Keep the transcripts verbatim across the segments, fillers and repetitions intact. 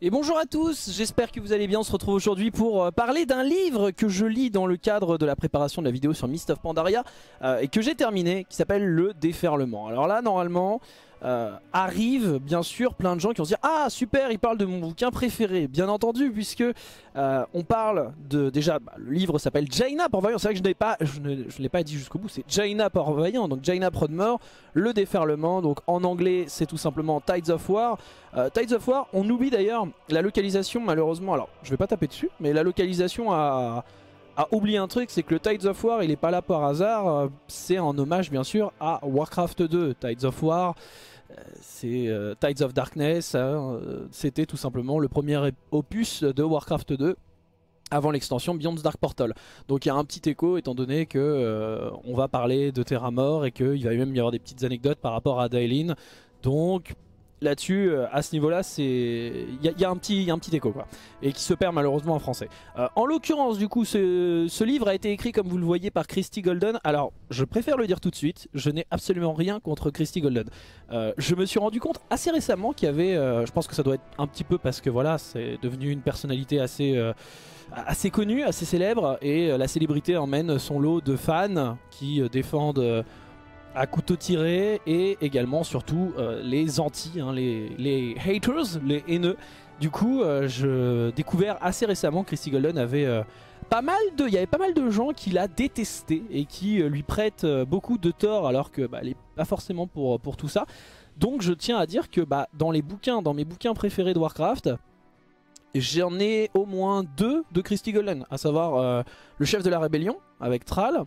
Et bonjour à tous, j'espère que vous allez bien. On se retrouve aujourd'hui pour parler d'un livre que je lis dans le cadre de la préparation de la vidéo sur Mist of Pandaria euh, et que j'ai terminé, qui s'appelle Le Déferlement. Alors là, normalement, euh, arrive bien sûr plein de gens qui vont se dire « Ah super, il parle de mon bouquin préféré !» Bien entendu, puisque euh, on parle de... Déjà, bah, le livre s'appelle Jaina Port-Vaillant. C'est vrai que je n'ai pas, je ne, je l'ai pas dit jusqu'au bout, c'est Jaina Port-Vaillant, donc Jaina Prodmore, Le Déferlement. Donc en anglais, c'est tout simplement Tides of War. Euh, Tides of War, on oublie d'ailleurs la localisation malheureusement, alors je vais pas taper dessus, mais la localisation a, a oublié un truc, c'est que le Tides of War il est pas là par hasard, euh, c'est en hommage bien sûr à Warcraft deux. Tides of War, euh, c'est euh, Tides of Darkness, hein, euh, c'était tout simplement le premier opus de Warcraft deux avant l'extension Beyond the Dark Portal. Donc il y a un petit écho étant donné que euh, on va parler de Terra Mort et qu'il va même y avoir des petites anecdotes par rapport à Daelin. Donc là-dessus, à ce niveau-là, c'est il y, y a un petit, y a un petit écho quoi, et qui se perd malheureusement en français. Euh, en l'occurrence, du coup, ce, ce livre a été écrit, comme vous le voyez, par Christie Golden. Alors, je préfère le dire tout de suite, je n'ai absolument rien contre Christie Golden. Euh, je me suis rendu compte assez récemment qu'il y avait, euh, je pense que ça doit être un petit peu parce que voilà, c'est devenu une personnalité assez, euh, assez connue, assez célèbre, et euh, la célébrité emmène son lot de fans qui euh, défendent. Euh, à couteau tiré, et également surtout euh, les anti, hein, les, les haters, les haineux. Du coup, euh, je découvert assez récemment que Christie Golden avait euh, pas mal de, il y avait pas mal de gens qui l'a détesté et qui euh, lui prêtent euh, beaucoup de tort, alors que bah, elle est pas forcément pour pour tout ça. Donc, je tiens à dire que bah, dans les bouquins, dans mes bouquins préférés de Warcraft, j'en ai au moins deux de Christie Golden, à savoir euh, le chef de la rébellion avec Thrall,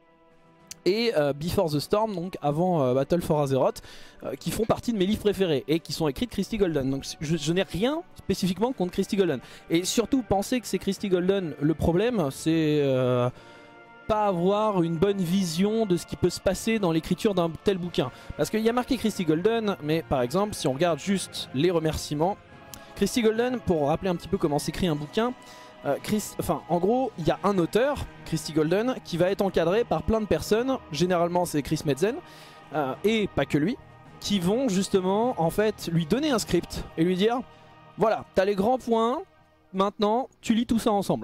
et euh, Before the Storm, donc avant euh, Battle for Azeroth, euh, qui font partie de mes livres préférés et qui sont écrits de Christie Golden. Donc je, je n'ai rien spécifiquement contre Christie Golden. Et surtout, penser que c'est Christie Golden, le problème, c'est euh, pas avoir une bonne vision de ce qui peut se passer dans l'écriture d'un tel bouquin. Parce qu'il y a marqué Christie Golden, mais par exemple, si on regarde juste les remerciements, Christie Golden, pour rappeler un petit peu comment s'écrit un bouquin, Euh, Chris, enfin, en gros, il y a un auteur, Christie Golden, qui va être encadré par plein de personnes. Généralement, c'est Chris Metzen, euh, et pas que lui, qui vont justement, en fait, lui donner un script et lui dire voilà, t'as les grands points, maintenant, tu lis tout ça ensemble.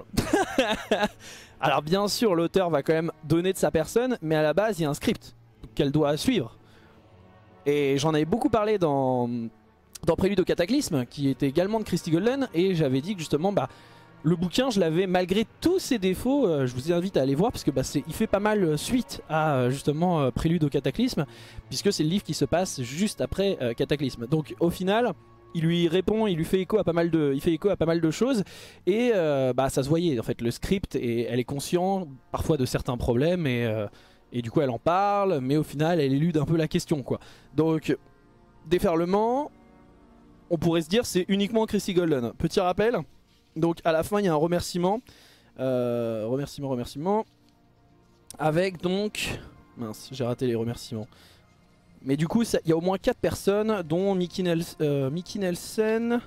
Alors, bien sûr, l'auteur va quand même donner de sa personne, mais à la base, il y a un script qu'elle doit suivre. Et j'en avais beaucoup parlé dans, dans Prélude au Cataclysme, qui était également de Christie Golden, et j'avais dit que justement, bah, le bouquin, je l'avais, malgré tous ses défauts, euh, je vous invite à aller voir parce que bah, il fait pas mal euh, suite à euh, justement euh, Prélude au Cataclysme, puisque c'est le livre qui se passe juste après euh, Cataclysme. Donc au final, il lui répond, il lui fait écho à pas mal de, il fait écho à pas mal de choses, et euh, bah, ça se voyait en fait le script, et elle est consciente parfois de certains problèmes, et, euh, et du coup elle en parle, mais au final elle élude un peu la question quoi. Donc Déferlement, on pourrait se dire c'est uniquement Christie Golden. Petit rappel. Donc à la fin il y a un remerciement, euh, remerciement, remerciement, avec donc, mince j'ai raté les remerciements, mais du coup il y a au moins quatre personnes dont Mickey, Nels, euh, Mickey Nelson,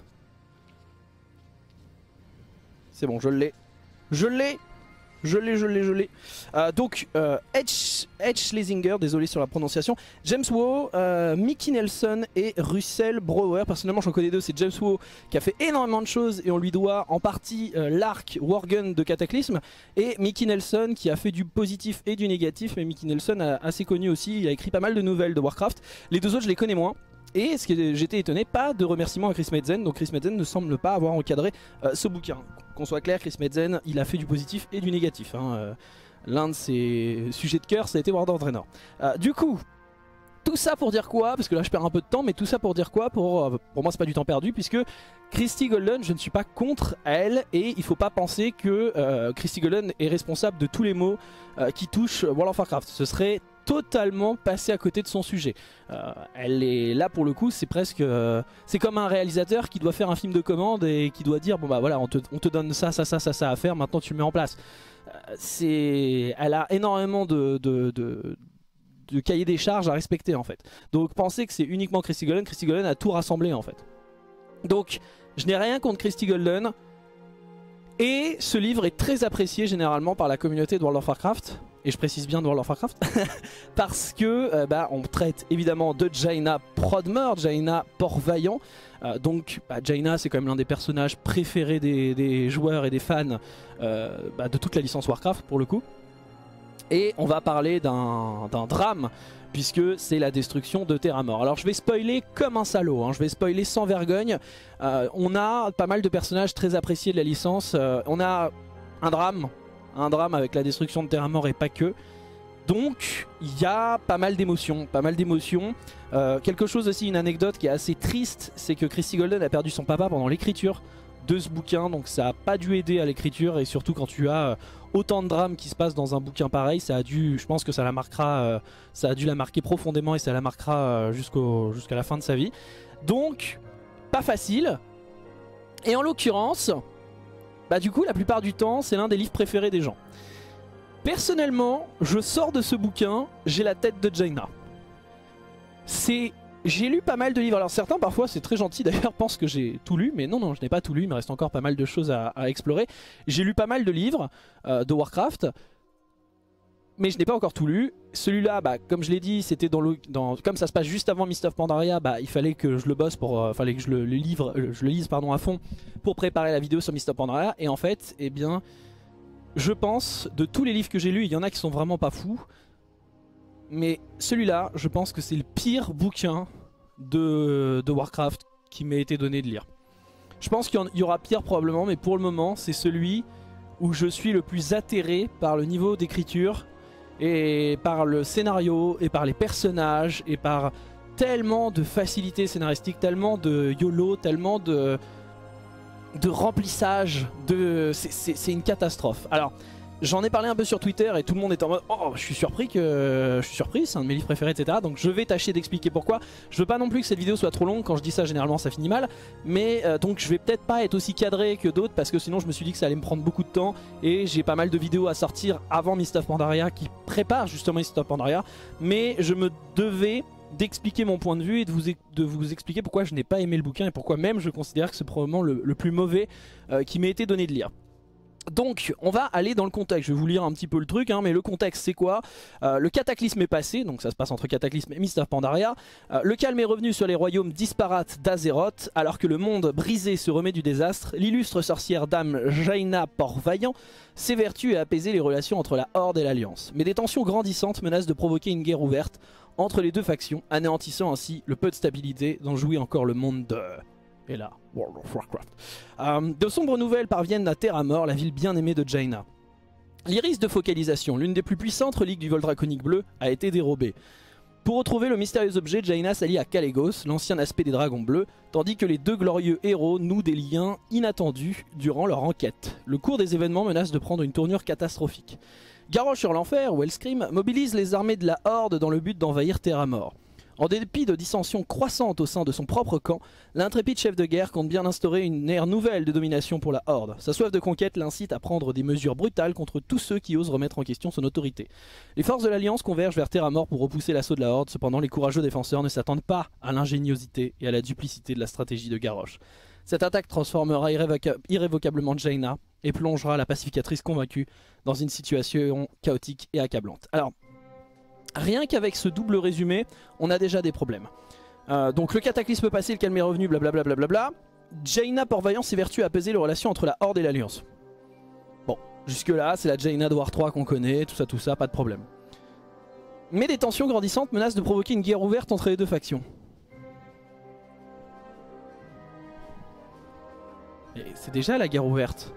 c'est bon je l'ai, je l'ai, je l'ai, je l'ai, je l'ai, euh, donc euh, Edge, Edge Schlesinger, désolé sur la prononciation, James Waugh, euh, Mickey Nelson et Russell Brower. Personnellement j'en connais deux, c'est James Waugh qui a fait énormément de choses et on lui doit en partie euh, l'arc Worgen de Cataclysme, et Mickey Nelson qui a fait du positif et du négatif, mais Mickey Nelson a assez connu aussi, il a écrit pas mal de nouvelles de Warcraft. Les deux autres je les connais moins. Et ce que j'étais étonné, pas de remerciement à Chris Metzen, donc Chris Metzen ne semble pas avoir encadré euh, ce bouquin. Qu'on soit clair, Chris Metzen, il a fait du positif et du négatif. Hein. Euh, L'un de ses sujets de cœur, ça a été World of Draenor. Euh, du coup, tout ça pour dire quoi? Parce que là je perds un peu de temps, mais tout ça pour dire quoi? Pour, euh, pour moi c'est pas du temps perdu, puisque Christie Golden, je ne suis pas contre elle, et il faut pas penser que euh, Christie Golden est responsable de tous les maux euh, qui touchent World of Warcraft. Ce serait totalement passé à côté de son sujet. Euh, elle est là pour le coup, c'est presque, euh, c'est comme un réalisateur qui doit faire un film de commande et qui doit dire bon bah voilà, on te, on te donne ça, ça, ça, ça, ça à faire, maintenant tu le mets en place. Euh, c'est, elle a énormément de, de, de, de cahier des charges à respecter en fait. Donc pensez que c'est uniquement Christie Golden, Christie Golden a tout rassemblé en fait. Donc je n'ai rien contre Christie Golden. Et ce livre est très apprécié généralement par la communauté de World of Warcraft. Et je précise bien de World of Warcraft. Parce que euh, bah, on traite évidemment de Jaina Prodmeur, Jaina Port-Vaillant. Euh, donc bah, Jaina c'est quand même l'un des personnages préférés des, des joueurs et des fans euh, bah, de toute la licence Warcraft pour le coup. Et on va parler d'un drame puisque c'est la destruction de Terra Mort. Alors je vais spoiler comme un salaud, hein. Je vais spoiler sans vergogne. Euh, on a pas mal de personnages très appréciés de la licence. Euh, on a un drame, un drame avec la destruction de Terra Mort et pas que. Donc il y a pas mal d'émotions, pas mal d'émotions. Euh, quelque chose aussi, une anecdote qui est assez triste, c'est que Christy Golden a perdu son papa pendant l'écriture de ce bouquin, donc ça a pas dû aider à l'écriture, et surtout quand tu as autant de drames qui se passent dans un bouquin pareil, ça a dû, je pense que ça la marquera, euh, ça a dû la marquer profondément et ça la marquera euh, jusqu'au, jusqu'à la fin de sa vie. Donc pas facile. Et en l'occurrence, bah du coup la plupart du temps c'est l'un des livres préférés des gens. Personnellement, je sors de ce bouquin, j'ai la tête de Jaina. C'est... J'ai lu pas mal de livres, alors certains parfois c'est très gentil d'ailleurs pensent que j'ai tout lu, mais non non je n'ai pas tout lu, il me reste encore pas mal de choses à, à explorer. J'ai lu pas mal de livres euh, de Warcraft, mais je n'ai pas encore tout lu. Celui-là, bah, comme je l'ai dit, c'était dans le, dans, comme ça se passe juste avant Mist of Pandaria, bah, il fallait que je le bosse pour, euh, fallait que je le, le livre, euh, je le lise pardon à fond pour préparer la vidéo sur Mist of Pandaria. Et en fait, eh bien, je pense de tous les livres que j'ai lus, il y en a qui sont vraiment pas fous. Mais celui-là, je pense que c'est le pire bouquin de, de Warcraft qui m'a été donné de lire. Je pense qu'il y, y aura pire probablement, mais pour le moment, c'est celui où je suis le plus atterré par le niveau d'écriture et par le scénario et par les personnages et par tellement de facilité scénaristique, tellement de YOLO, tellement de, de remplissage. De... C'est une catastrophe. Alors... J'en ai parlé un peu sur Twitter et tout le monde est en mode oh je suis surpris que je suis surpris, c'est un de mes livres préférés, et cetera. Donc je vais tâcher d'expliquer pourquoi. Je veux pas non plus que cette vidéo soit trop longue, quand je dis ça généralement ça finit mal. Mais euh, donc je vais peut-être pas être aussi cadré que d'autres parce que sinon je me suis dit que ça allait me prendre beaucoup de temps. Et j'ai pas mal de vidéos à sortir avant Mist of Pandaria qui préparent justement Mist of Pandaria. Mais je me devais d'expliquer mon point de vue et de vous, de vous expliquer pourquoi je n'ai pas aimé le bouquin et pourquoi même je considère que c'est probablement le, le plus mauvais euh, qui m'ait été donné de lire. Donc on va aller dans le contexte, je vais vous lire un petit peu le truc, hein, mais le contexte c'est quoi? euh, Le cataclysme est passé, donc ça se passe entre Cataclysme et Mist of Pandaria. euh, Le calme est revenu sur les royaumes disparates d'Azeroth. Alors que le monde brisé se remet du désastre, l'illustre sorcière dame Jaina Port-Vaillant s'évertue à apaiser les relations entre la Horde et l'Alliance. Mais des tensions grandissantes menacent de provoquer une guerre ouverte entre les deux factions, anéantissant ainsi le peu de stabilité dont jouit encore le monde de... Et là, World of Warcraft. Euh, de sombres nouvelles parviennent à Terra Mort, la ville bien aimée de Jaina. L'iris de focalisation, l'une des plus puissantes reliques du vol draconique bleu, a été dérobée. Pour retrouver le mystérieux objet, Jaina s'allie à Kalecgos, l'ancien aspect des dragons bleus, tandis que les deux glorieux héros nouent des liens inattendus durant leur enquête. Le cours des événements menace de prendre une tournure catastrophique. Garrosh sur l'enfer, ou Hellscream, mobilise les armées de la Horde dans le but d'envahir Terra Mort. En dépit de dissensions croissantes au sein de son propre camp, l'intrépide chef de guerre compte bien instaurer une ère nouvelle de domination pour la Horde. Sa soif de conquête l'incite à prendre des mesures brutales contre tous ceux qui osent remettre en question son autorité. Les forces de l'Alliance convergent vers Terra Mort pour repousser l'assaut de la Horde, cependant les courageux défenseurs ne s'attendent pas à l'ingéniosité et à la duplicité de la stratégie de Garrosh. Cette attaque transformera irrévoca irrévocablement Jaina et plongera la pacificatrice convaincue dans une situation chaotique et accablante. Alors, rien qu'avec ce double résumé, on a déjà des problèmes. Euh, donc le cataclysme passé, le calme est revenu, blablabla. Bla bla bla. Jaina Port-Vaillant s'évertue à apaiser les relations entre la Horde et l'Alliance. Bon, jusque là, c'est la Jaina de War trois qu'on connaît, tout ça, tout ça, pas de problème. Mais des tensions grandissantes menacent de provoquer une guerre ouverte entre les deux factions. C'est déjà la guerre ouverte.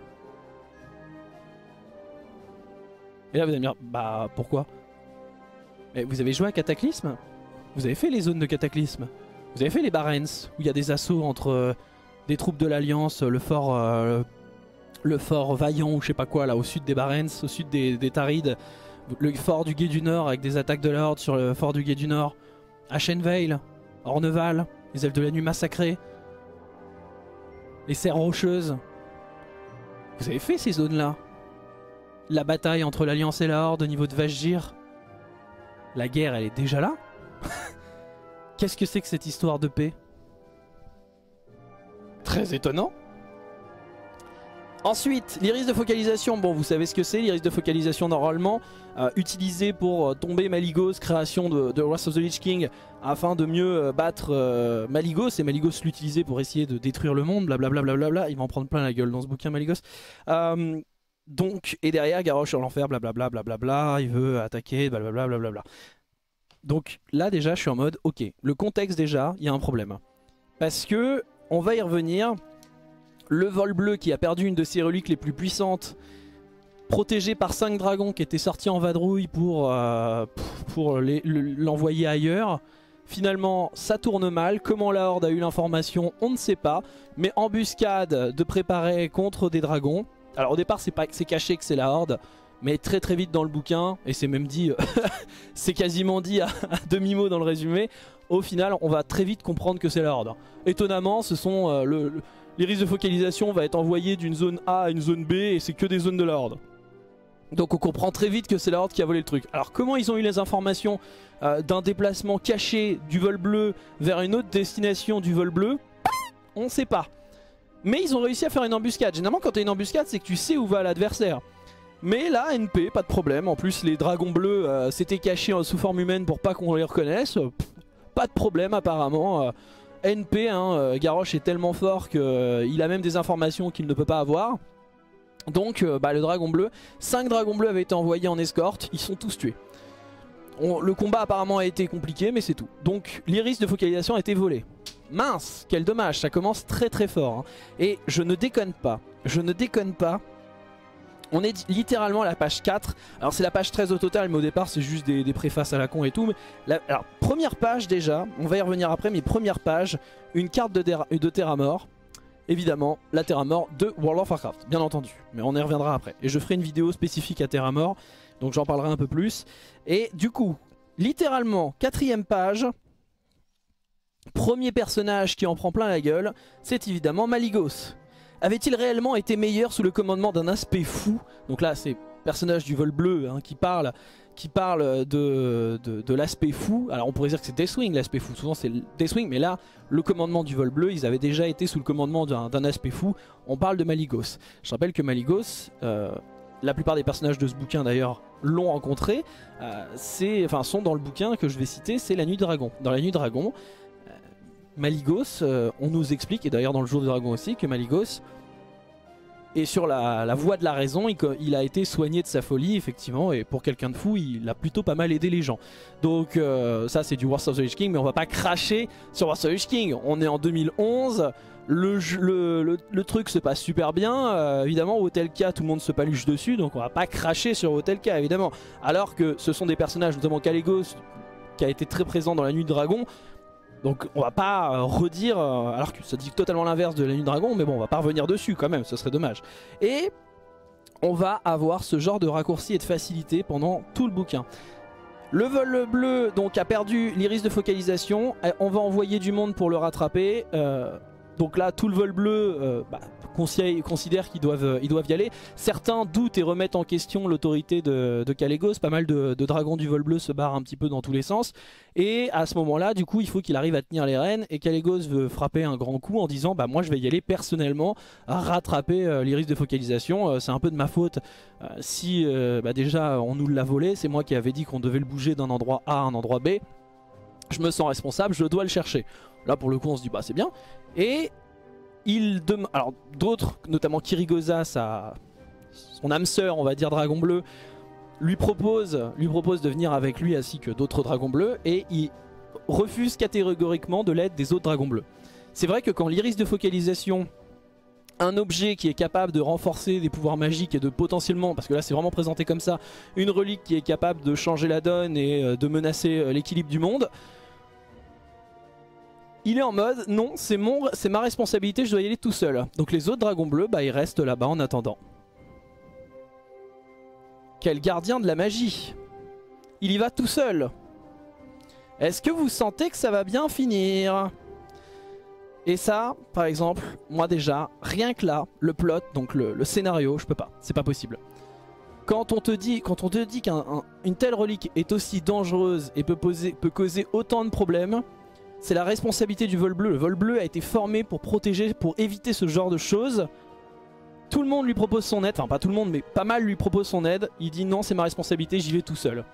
Et là vous allez me dire, bah pourquoi ? Mais vous avez joué à Cataclysme? Vous avez fait les zones de Cataclysme? Vous avez fait les Barrens, où il y a des assauts entre euh, des troupes de l'Alliance, le fort euh, le fort Vaillant ou je sais pas quoi, là au sud des Barrens, au sud des, des Tarides, le fort du Guet du Nord avec des attaques de la Horde sur le fort du Guet du Nord, Ashenvale, Orneval, les Elfes de la Nuit massacrés, les Serres Rocheuses. Vous avez fait ces zones-là. La bataille entre l'Alliance et la Horde au niveau de Vashj'ir. La guerre, elle est déjà là. Qu'est-ce que c'est que cette histoire de paix? Très étonnant. Ensuite, l'iris de focalisation, bon vous savez ce que c'est, l'iris de focalisation normalement euh, utilisé pour euh, tomber Malygos, création de, de Wrath of the Lich King afin de mieux euh, battre euh, Malygos, et Malygos l'utilisait pour essayer de détruire le monde, blablabla, blablabla, il va en prendre plein la gueule dans ce bouquin Malygos. Euh, donc, et derrière Garrosh sur l'enfer, blablabla, blablabla, il veut attaquer, blablabla, blablabla. Donc là déjà je suis en mode, ok, le contexte déjà, il y a un problème. Parce que, on va y revenir... Le vol bleu qui a perdu une de ses reliques les plus puissantes, protégé par cinq dragons qui étaient sortis en vadrouille pour, euh, pour l'envoyer ailleurs. Finalement ça tourne mal, comment la Horde a eu l'information on ne sait pas. Mais embuscade de préparer contre des dragons. Alors au départ c'est caché que c'est la Horde, mais très très vite dans le bouquin, et c'est même dit, c'est quasiment dit à, à demi-mot dans le résumé. Au final on va très vite comprendre que c'est la Horde. Étonnamment ce sont euh, le... le l'iris de focalisation va être envoyé d'une zone A à une zone B et c'est que des zones de la Horde. Donc on comprend très vite que c'est la Horde qui a volé le truc. Alors comment ils ont eu les informations euh, d'un déplacement caché du vol bleu vers une autre destination du vol bleu? On ne sait pas. Mais ils ont réussi à faire une embuscade. Généralement quand tu as une embuscade c'est que tu sais où va l'adversaire. Mais là N P, pas de problème. En plus les dragons bleus euh, s'étaient cachés sous forme humaine pour pas qu'on les reconnaisse. Pff, pas de problème apparemment. Euh, N P, hein, euh, Garrosh est tellement fort qu'il euh, a même des informations qu'il ne peut pas avoir. Donc euh, bah, le dragon bleu, cinq dragons bleus avaient été envoyés en escorte, ils sont tous tués. On, le combat apparemment a été compliqué mais c'est tout. Donc l'iris de focalisation a été volé. Mince, quel dommage, ça commence très très fort. Hein. Et je ne déconne pas, je ne déconne pas. On est littéralement à la page quatre. Alors c'est la page treize au total, mais au départ c'est juste des, des préfaces à la con et tout. Mais la, alors première page déjà, on va y revenir après, mais première page, une carte de, de Terra Mort. Évidemment, la Terra Mort de World of Warcraft, bien entendu. Mais on y reviendra après. Et je ferai une vidéo spécifique à Terra Mort, donc j'en parlerai un peu plus. Et du coup, littéralement, quatrième page, premier personnage qui en prend plein la gueule, c'est évidemment Malygos. Avait-il réellement été meilleur sous le commandement d'un aspect fou? Donc là c'est personnage du vol bleu hein, qui parle, qui parle de, de, de l'aspect fou. Alors on pourrait dire que c'est Deathwing l'aspect fou, souvent c'est Deathwing, mais là le commandement du vol bleu, ils avaient déjà été sous le commandement d'un aspect fou. On parle de Malygos. Je rappelle que Malygos, euh, la plupart des personnages de ce bouquin d'ailleurs l'ont rencontré, euh, c'est, enfin, sont dans le bouquin que je vais citer, c'est La Nuit Dragon. Dans La Nuit Dragon, Malygos, euh, on nous explique, et d'ailleurs dans le Jour du Dragon aussi, que Malygos est sur la, la voie de la raison. Il, il a été soigné de sa folie effectivement, et pour quelqu'un de fou il a plutôt pas mal aidé les gens. Donc euh, ça c'est du Wrath of the Lich King, mais on va pas cracher sur Wrath of the Lich King. On est en deux mille onze, le, le, le, le truc se passe super bien, euh, évidemment Hotelka tout le monde se paluche dessus, donc on va pas cracher sur Hotelka évidemment. Alors que ce sont des personnages, notamment Kalégos qui a été très présent dans La Nuit de Dragon. Donc on va pas euh, redire, euh, alors que ça dit totalement l'inverse de La Nuit Dragon, mais bon on va pas revenir dessus quand même, ce serait dommage. Et on va avoir ce genre de raccourci et de facilité pendant tout le bouquin. Le vol bleu donc a perdu l'iris de focalisation, on va envoyer du monde pour le rattraper. Euh, donc là tout le vol bleu euh, bah, considère qu'ils doivent, ils doivent y aller. Certains doutent et remettent en question l'autorité de, de Kalégos. Pas mal de, de dragons du vol bleu se barrent un petit peu dans tous les sens. Et à ce moment là du coup il faut qu'il arrive à tenir les rênes. Et Kalégos veut frapper un grand coup en disant bah moi je vais y aller personnellement à rattraper euh, l'iris de focalisation. euh, C'est un peu de ma faute euh, si euh, bah, déjà on nous l'a volé. C'est moi qui avais dit qu'on devait le bouger d'un endroit A à un endroit B. Je me sens responsable, je dois le chercher. Là pour le coup on se dit bah c'est bien. Et il dem... alors d'autres, notamment Kirigoza, sa... son âme sœur, on va dire dragon bleu, lui propose, lui propose de venir avec lui ainsi que d'autres dragons bleus, et il refuse catégoriquement de l'aide des autres dragons bleus. C'est vrai que quand l'iris de focalisation, un objet qui est capable de renforcer des pouvoirs magiques et de potentiellement, parce que là c'est vraiment présenté comme ça, une relique qui est capable de changer la donne et de menacer l'équilibre du monde, il est en mode non, c'est mon, c'est ma responsabilité, je dois y aller tout seul. Donc les autres dragons bleus, bah ils restent là-bas en attendant. Quel gardien de la magie! Il y va tout seul. Est-ce que vous sentez que ça va bien finir? Et ça, par exemple, moi déjà, rien que là, le plot, donc le, le scénario, je peux pas, c'est pas possible. Quand on te dit, quand on te dit qu'une telle relique est aussi dangereuse et peut, poser, peut causer autant de problèmes, c'est la responsabilité du vol bleu. Le vol bleu a été formé pour protéger, pour éviter ce genre de choses. Tout le monde lui propose son aide, enfin pas tout le monde mais pas mal lui propose son aide. Il dit non c'est ma responsabilité, j'y vais tout seul.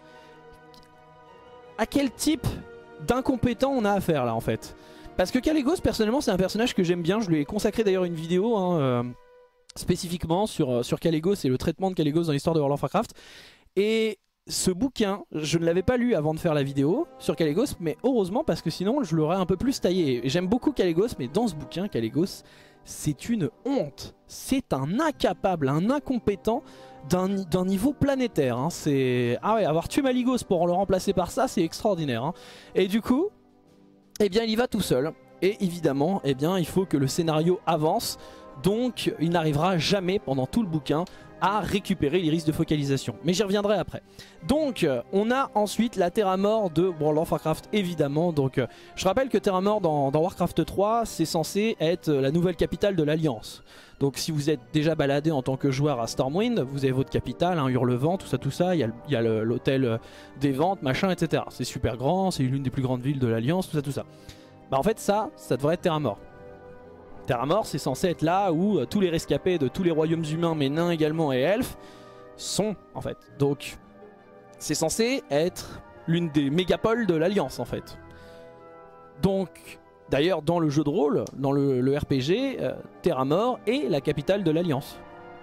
À quel type d'incompétent on a affaire là en fait? Parce que Kalecgos personnellement c'est un personnage que j'aime bien, je lui ai consacré d'ailleurs une vidéo hein, euh, spécifiquement sur, sur Kalecgos et le traitement de Kalecgos dans l'histoire de World of Warcraft. Et ce bouquin, je ne l'avais pas lu avant de faire la vidéo sur Kalecgos, mais heureusement parce que sinon je l'aurais un peu plus taillé. J'aime beaucoup Kalecgos, mais dans ce bouquin, Kalecgos, c'est une honte. C'est un incapable, un incompétent d'un niveau planétaire. Hein. C'est ah ouais, avoir tué Malygos pour le remplacer par ça, c'est extraordinaire. Hein. Et du coup, eh bien, il y va tout seul. Et évidemment, eh bien, il faut que le scénario avance. Donc, il n'arrivera jamais pendant tout le bouquin à récupérer l'iris de focalisation. Mais j'y reviendrai après. Donc euh, on a ensuite la Terra Mort de World of Warcraft évidemment. Donc euh, je rappelle que Terra Mort dans, dans Warcraft trois c'est censé être la nouvelle capitale de l'Alliance. Donc si vous êtes déjà baladé en tant que joueur à Stormwind, vous avez votre capitale, hein, Hurlevent, tout ça tout ça. Il y a, il y a l'hôtel des ventes, machin, et cetera. C'est super grand, c'est l'une des plus grandes villes de l'Alliance, tout ça tout ça. Bah en fait ça, ça devrait être Terra Mort. Terra Mort c'est censé être là où euh, tous les rescapés de tous les royaumes humains mais nains également et elfes sont en fait. Donc c'est censé être l'une des mégapoles de l'Alliance en fait. Donc d'ailleurs dans le jeu de rôle, dans le, le R P G, euh, Terra Mort est la capitale de l'Alliance.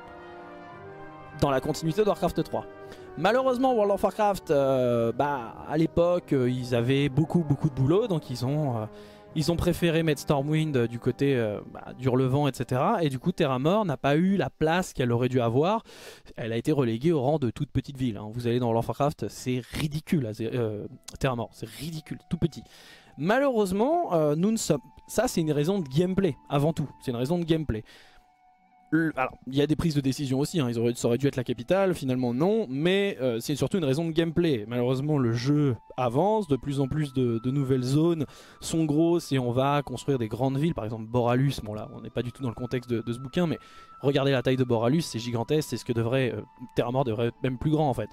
Dans la continuité de Warcraft trois. Malheureusement World of Warcraft, euh, bah, à l'époque euh, ils avaient beaucoup beaucoup de boulot donc ils ont... Euh, Ils ont préféré mettre Stormwind du côté euh, bah, d'Hurlevent, et cetera. Et du coup, Terra Mort n'a pas eu la place qu'elle aurait dû avoir. Elle a été reléguée au rang de toute petite ville. Hein. Vous allez dans World of Warcraft, c'est ridicule. Euh, Terra Mort, c'est ridicule, tout petit. Malheureusement, euh, nous ne sommes... ça c'est une raison de gameplay, avant tout. C'est une raison de gameplay. Alors, il y a des prises de décision aussi, hein. Ils auraient, ça aurait dû être la capitale, finalement non, mais euh, c'est surtout une raison de gameplay. Malheureusement le jeu avance, de plus en plus de, de nouvelles zones sont grosses et on va construire des grandes villes, par exemple Boralus, bon là on n'est pas du tout dans le contexte de, de ce bouquin, mais regardez la taille de Boralus, c'est gigantesque, c'est ce que devrait, euh, Terra Mort devrait être même plus grand en fait.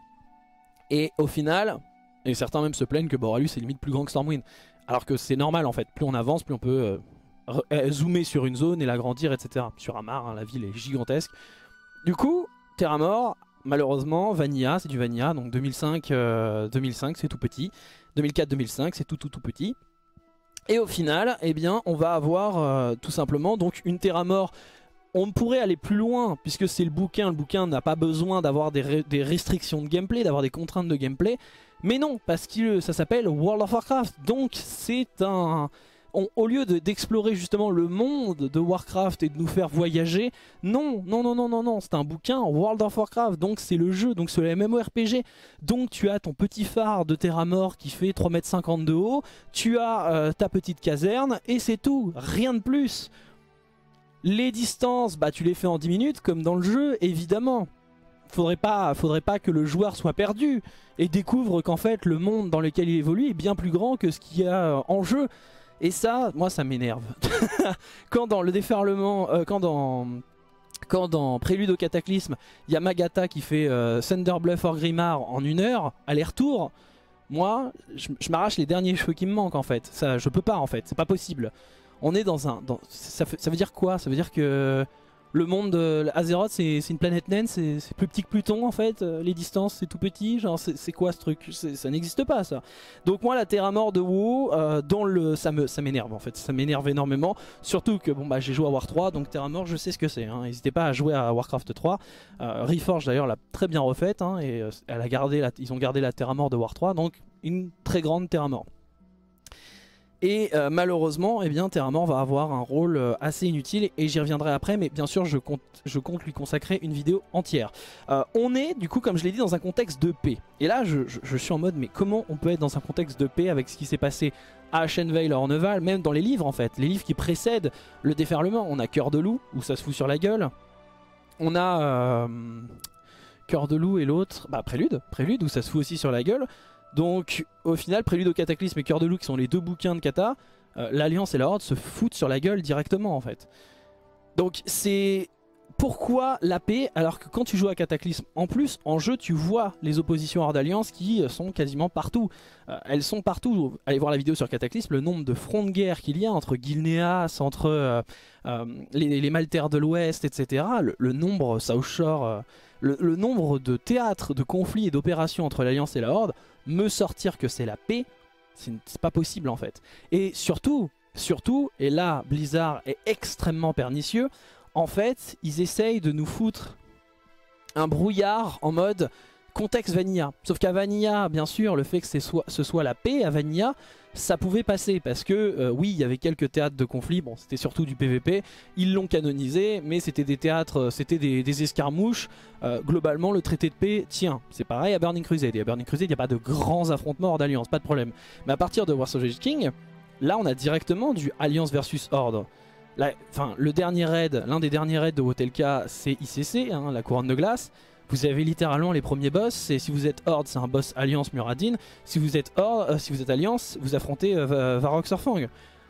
Et au final, et certains même se plaignent que Boralus est limite plus grand que Stormwind, alors que c'est normal en fait, plus on avance, plus on peut... Euh, zoomer sur une zone et l'agrandir, et cetera. Sur Amarr, hein, la ville est gigantesque. Du coup, Terra Mort, malheureusement, Vanilla, c'est du Vanilla, donc deux mille cinq, euh, deux mille cinq c'est tout petit. deux mille quatre deux mille cinq c'est tout tout tout petit. Et au final, eh bien, on va avoir euh, tout simplement donc une Terra Mort. On pourrait aller plus loin puisque c'est le bouquin. Le bouquin n'a pas besoin d'avoir des, re des restrictions de gameplay, d'avoir des contraintes de gameplay. Mais non, parce que ça s'appelle World of Warcraft. Donc c'est un... On, au lieu d'explorer justement le monde de Warcraft et de nous faire voyager, non, non, non, non, non, non, c'est un bouquin World of Warcraft, donc c'est le jeu, donc c'est le MMORPG. Donc tu as ton petit phare de Terra Mort qui fait trois mètres cinquante de haut, tu as euh, ta petite caserne et c'est tout, rien de plus. Les distances, bah tu les fais en dix minutes comme dans le jeu, évidemment. Faudrait pas, faudrait pas que le joueur soit perdu et découvre qu'en fait le monde dans lequel il évolue est bien plus grand que ce qu'il y a en jeu. Et ça, moi ça m'énerve. Quand dans le déferlement, euh, quand dans... Quand dans Prélude au Cataclysme, il y a Magata qui fait euh, Thunderbluff Orgrimmar en une heure, aller-retour, moi, je, je m'arrache les derniers cheveux qui me manquent en fait. Ça, je peux pas en fait, c'est pas possible. On est dans un... Dans, ça, ça veut dire quoi? Ça veut dire que le monde de Azeroth, c'est une planète naine, c'est plus petit que Pluton en fait, les distances c'est tout petit, genre c'est quoi ce truc? Ça n'existe pas ça. Donc moi la Terra Mort de WoW, euh, dans le, ça me, ça m'énerve en fait, ça m'énerve énormément. Surtout que bon bah j'ai joué à War trois, donc Terra Mort je sais ce que c'est. Hein. N'hésitez pas à jouer à Warcraft trois. Euh, Reforge d'ailleurs l'a très bien refaite, hein, et euh, elle a gardé la, ils ont gardé la Terra Mort de War trois, donc une très grande Terra Mort. Et euh, malheureusement, eh bien, Terra Mort va avoir un rôle euh, assez inutile et j'y reviendrai après, mais bien sûr je compte, je compte lui consacrer une vidéo entière. Euh, on est du coup, comme je l'ai dit, dans un contexte de paix. Et là je, je, je suis en mode, mais comment on peut être dans un contexte de paix avec ce qui s'est passé à Shenvale, à Orneval, même dans les livres en fait, les livres qui précèdent le déferlement. On a Cœur de Loup, où ça se fout sur la gueule. On a euh, Cœur de Loup et l'autre, bah Prélude, Prélude, où ça se fout aussi sur la gueule. Donc au final, Prélude au Cataclysme et Cœur de Loup qui sont les deux bouquins de Kata, euh, l'Alliance et la Horde se foutent sur la gueule directement en fait. Donc c'est pourquoi la paix alors que quand tu joues à Cataclysme, en plus en jeu tu vois les oppositions hors d'alliance qui sont quasiment partout. Euh, elles sont partout. Allez voir la vidéo sur Cataclysme, le nombre de fronts de guerre qu'il y a entre Gilneas, entre euh, euh, les, les Maltaires de l'Ouest, et cetera. Le, le nombre, South Shore, euh, le, le nombre de théâtres, de conflits et d'opérations entre l'Alliance et la Horde, me sortir que c'est la paix, c'est pas possible en fait. Et surtout, surtout, et là Blizzard est extrêmement pernicieux, en fait, ils essayent de nous foutre un brouillard en mode contexte Vanilla. Sauf qu'à Vanilla, bien sûr, le fait que soit, ce soit la paix à Vanilla, ça pouvait passer. Parce que, euh, oui, il y avait quelques théâtres de conflit. Bon, c'était surtout du P V P. Ils l'ont canonisé, mais c'était des théâtres, c'était des, des escarmouches. Euh, globalement, le traité de paix, tiens, c'est pareil à Burning Crusade. Et à Burning Crusade, il n'y a pas de grands affrontements hors d'alliance, pas de problème. Mais à partir de Wars of the King, là, on a directement du Alliance versus Horde. La, enfin, le dernier raid, l'un des derniers raids de Wotelka, c'est I C C, hein, la couronne de glace. Vous avez littéralement les premiers boss. Et si vous êtes Horde, c'est un boss Alliance Muradin. Si vous êtes Horde, euh, si vous êtes Alliance, vous affrontez euh, Varrock Surfang.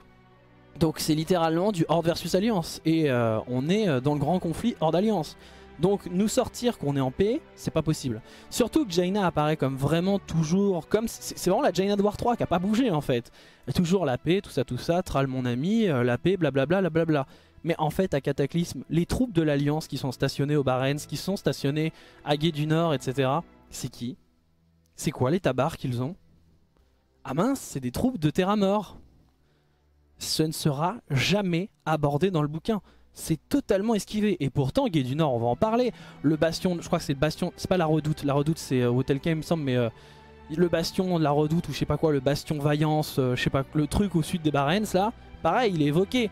Donc c'est littéralement du Horde versus Alliance. Et euh, on est dans le grand conflit Horde Alliance. Donc nous sortir qu'on est en paix, c'est pas possible. Surtout que Jaina apparaît comme vraiment toujours, comme c'est vraiment la Jaina de War trois qui a pas bougé en fait. Toujours la paix, tout ça, tout ça, Thrall mon ami, euh, la paix, blablabla, blablabla. Mais en fait à Cataclysme, les troupes de l'Alliance qui sont stationnées au Barents, qui sont stationnées à Gué du Nord, et cetera. C'est qui? C'est quoi les tabards qu'ils ont? Ah mince, c'est des troupes de Terra Mort. Ce ne sera jamais abordé dans le bouquin. C'est totalement esquivé. Et pourtant, Gué du Nord, on va en parler. Le bastion, je crois que c'est le bastion, c'est pas la Redoute. La Redoute, c'est euh, Wotelka, il me semble, mais euh, le bastion de la Redoute, ou je sais pas quoi, le bastion Vaillance, euh, je sais pas, le truc au sud des Barents, là, pareil, il est évoqué.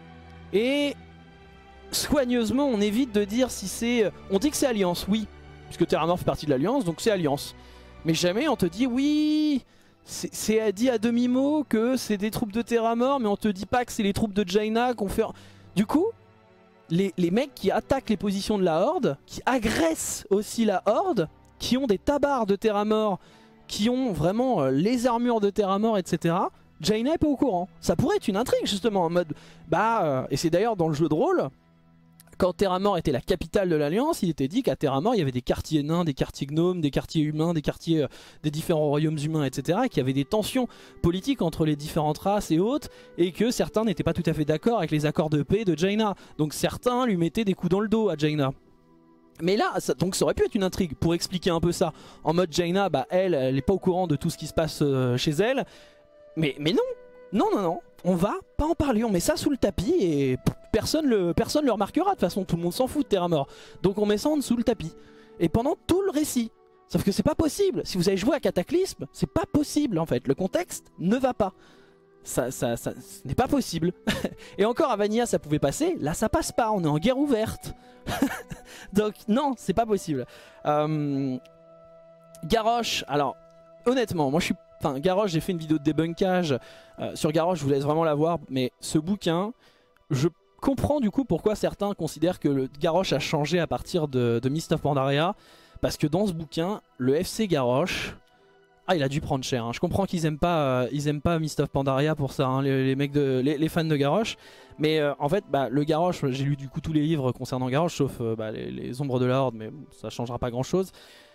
Et soigneusement, on évite de dire si c'est. On dit que c'est Alliance, oui, puisque Terra Mort fait partie de l'Alliance, donc c'est Alliance. Mais jamais on te dit oui. C'est dit à demi-mot que c'est des troupes de Terra Mort, mais on te dit pas que c'est les troupes de Jaina qu'on fait. Du coup. Les, les mecs qui attaquent les positions de la Horde, qui agressent aussi la Horde, qui ont des tabards de Terra Mort, qui ont vraiment euh, les armures de Terra Mort, et cetera. Jaina est pas au courant. Ça pourrait être une intrigue justement en mode... Bah, euh, et c'est d'ailleurs dans le jeu de rôle, quand Terra Mort était la capitale de l'Alliance, il était dit qu'à Terra Mort il y avait des quartiers nains, des quartiers gnomes, des quartiers humains, des quartiers euh, des différents royaumes humains, et cetera. Et qu'il y avait des tensions politiques entre les différentes races et autres, et que certains n'étaient pas tout à fait d'accord avec les accords de paix de Jaina. Donc certains lui mettaient des coups dans le dos à Jaina. Mais là, ça, donc ça aurait pu être une intrigue pour expliquer un peu ça. En mode Jaina, bah elle, elle est pas au courant de tout ce qui se passe euh, chez elle. Mais, mais non, non, non, non. On va pas en parler, on met ça sous le tapis et personne le, personne le remarquera. De toute façon, tout le monde s'en fout de Terra Mort. Donc on met ça en dessous le tapis. Et pendant tout le récit. Sauf que c'est pas possible. Si vous avez joué à Cataclysme, c'est pas possible en fait. Le contexte ne va pas. Ça, ça, ça ce n'est pas possible. Et encore à Vanilla ça pouvait passer. Là ça passe pas, on est en guerre ouverte. Donc non, c'est pas possible. Euh... Garrosh, alors honnêtement, moi je suis... Enfin, Garrosh, j'ai fait une vidéo de débunkage euh, sur Garrosh, je vous laisse vraiment la voir. Mais ce bouquin, je comprends du coup pourquoi certains considèrent que le Garrosh a changé à partir de, de Mist of Pandaria. Parce que dans ce bouquin, le F C Garrosh, ah il a dû prendre cher. Hein. Je comprends qu'ils aiment pas, euh, ils aiment pas Mist of Pandaria pour ça, hein, les, les mecs de, les, les fans de Garrosh. Mais euh, en fait, bah, le Garrosh, j'ai lu du coup tous les livres concernant Garrosh, sauf euh, bah, les, les Ombres de la Horde, mais bon, ça changera pas grand chose.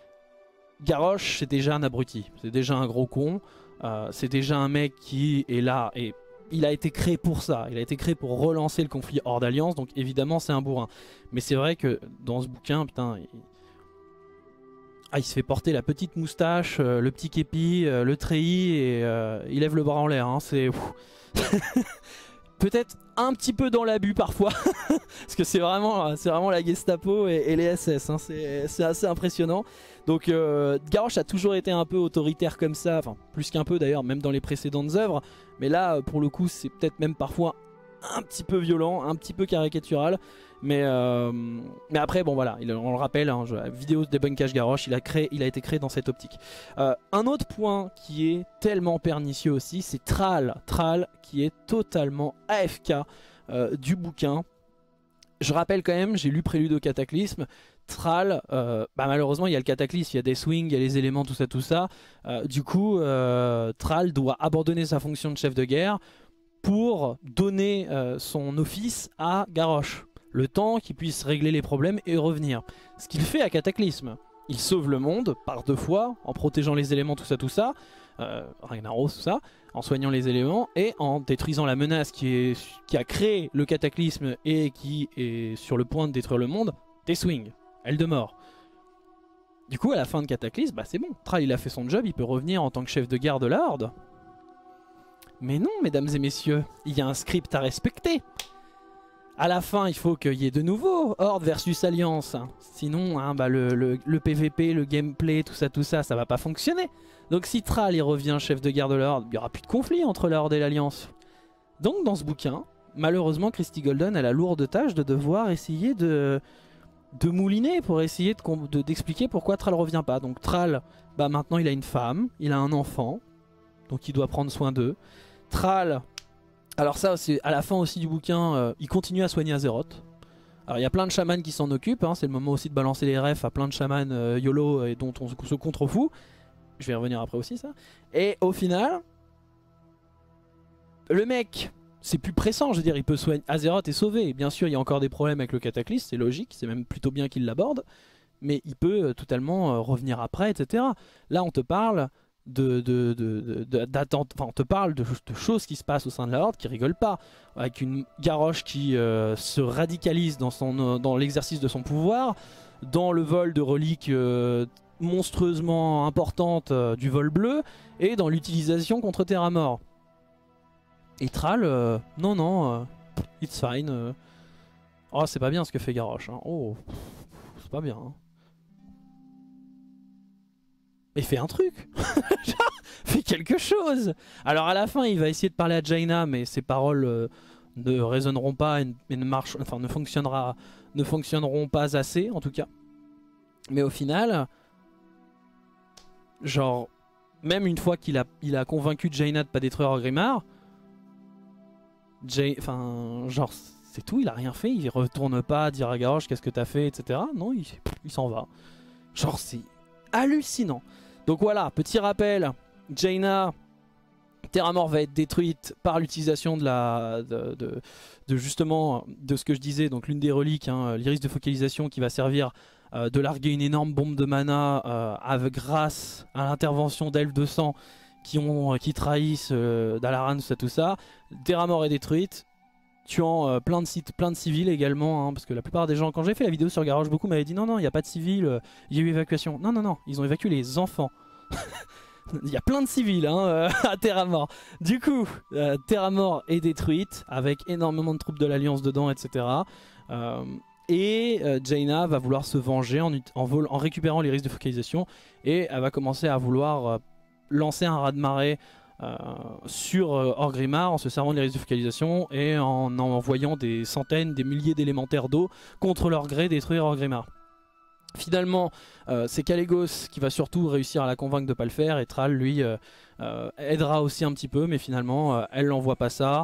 Garrosh c'est déjà un abruti, c'est déjà un gros con, euh, c'est déjà un mec qui est là et il a été créé pour ça, il a été créé pour relancer le conflit hors d'alliance, donc évidemment c'est un bourrin. Mais c'est vrai que dans ce bouquin, putain, il... Ah, il se fait porter la petite moustache, euh, le petit képi, euh, le treillis et euh, il lève le bras en l'air, hein, c'est... Peut-être un petit peu dans l'abus parfois, parce que c'est vraiment, vraiment la Gestapo et, et les S S, hein. C'est assez impressionnant. Donc euh, Garrosh a toujours été un peu autoritaire comme ça, enfin plus qu'un peu d'ailleurs, même dans les précédentes œuvres. Mais là, pour le coup, c'est peut-être même parfois un petit peu violent, un petit peu caricatural. Mais, euh, mais après, bon voilà, il, on le rappelle, hein, je, vidéo de débunkage Garrosh, il a, créé, il a été créé dans cette optique. Euh, un autre point qui est tellement pernicieux aussi, c'est Thrall. Thrall qui est totalement A F K euh, du bouquin. Je rappelle quand même, j'ai lu Prélude au Cataclysme. Thrall, euh, bah malheureusement il y a le Cataclysme, il y a des swings, il y a les éléments, tout ça, tout ça. Euh, du coup, euh, Thrall doit abandonner sa fonction de chef de guerre pour donner euh, son office à Garrosh. Le temps qu'il puisse régler les problèmes et revenir. Ce qu'il fait à Cataclysme. Il sauve le monde par deux fois en protégeant les éléments, tout ça, tout ça. Euh, Ragnaros, tout ça. En soignant les éléments et en détruisant la menace qui, est, qui a créé le Cataclysme et qui est sur le point de détruire le monde. Deathwing, Eldemort. Du coup, à la fin de Cataclysme, bah c'est bon. Thrall, il a fait son job, il peut revenir en tant que chef de garde de la Horde. Mais non, mesdames et messieurs, il y a un script à respecter. À la fin, il faut qu'il y ait de nouveau Horde versus Alliance. Sinon, hein, bah, le, le, le P V P, le gameplay, tout ça, tout ça, ça va pas fonctionner. Donc si Thrall il revient chef de garde de la Horde, il n'y aura plus de conflit entre la Horde et l'Alliance. Donc dans ce bouquin, malheureusement, Christie Golden a la lourde tâche de devoir essayer de, de mouliner pour essayer d'expliquer de, d'expliquer pourquoi Thrall revient pas. Donc Thrall, bah, maintenant il a une femme, il a un enfant, donc il doit prendre soin d'eux. Thrall, alors ça c'est à la fin aussi du bouquin, euh, il continue à soigner Azeroth. Alors il y a plein de chamans qui s'en occupent, hein, c'est le moment aussi de balancer les refs à plein de chamans euh, YOLO et dont on se contrefout. Je vais y revenir après aussi ça. Et au final, le mec, c'est plus pressant, je veux dire, il peut soigner. Azeroth est sauvé, bien sûr il y a encore des problèmes avec le Cataclysme, c'est logique, c'est même plutôt bien qu'il l'aborde. Mais il peut euh, totalement euh, revenir après, et cetera. Là on te parle de, de, de, de, d'attente, enfin on te parle de, de choses qui se passent au sein de la Horde qui rigolent pas. Avec une Garrosh qui euh, se radicalise dans, son, euh, dans l'exercice de son pouvoir, dans le vol de reliques euh, monstrueusement importante euh, du vol bleu et dans l'utilisation contre Terra Mort. Et Thrall, euh, non non, euh, it's fine. Euh. Oh c'est pas bien ce que fait Garrosh. Hein. Oh, c'est pas bien. Hein. Mais fais un truc. Fais quelque chose. Alors à la fin il va essayer de parler à Jaina mais ses paroles euh, ne résonneront pas et ne, marche, enfin, ne, fonctionnera, ne fonctionneront pas assez en tout cas. Mais au final... Genre, même une fois qu'il a, il a convaincu Jaina de pas détruire Orgrimmar, Jay, enfin, genre, c'est tout, il a rien fait, il retourne pas dire à Garrosh qu'est-ce que t'as fait, et cetera. Non, il, il s'en va. Genre, c'est hallucinant. Donc voilà, petit rappel, Jaina, Terra Mort va être détruite par l'utilisation de la, de, de, de justement, de ce que je disais, donc l'une des reliques, hein, l'iris de focalisation qui va servir Euh, de larguer une énorme bombe de mana euh, avec, grâce à l'intervention d'elfes de sang qui, ont, euh, qui trahissent euh, Dalaran, tout ça, tout ça. Terra Mort est détruite, tuant euh, plein de sites, plein de civils également, hein, parce que la plupart des gens, quand j'ai fait la vidéo sur Garrosh, beaucoup m'avaient dit non, non, il n'y a pas de civils, il euh, y a eu évacuation. Non, non, non, ils ont évacué les enfants. Il y a plein de civils hein, euh, à Terra Mort. Du coup, euh, Terra Mort est détruite avec énormément de troupes de l'Alliance dedans, et cetera. Euh, Et euh, Jaina va vouloir se venger en, en, vol en récupérant les risques de focalisation. Et elle va commencer à vouloir euh, lancer un raz-de-marée euh, sur euh, Orgrimmar en se servant des risques de focalisation et en envoyant des centaines, des milliers d'élémentaires d'eau contre leur gré détruire Orgrimmar. Finalement, euh, c'est Kalecgos qui va surtout réussir à la convaincre de ne pas le faire. Et Thrall, lui, euh, euh, aidera aussi un petit peu. Mais finalement, euh, elle n'envoie pas ça.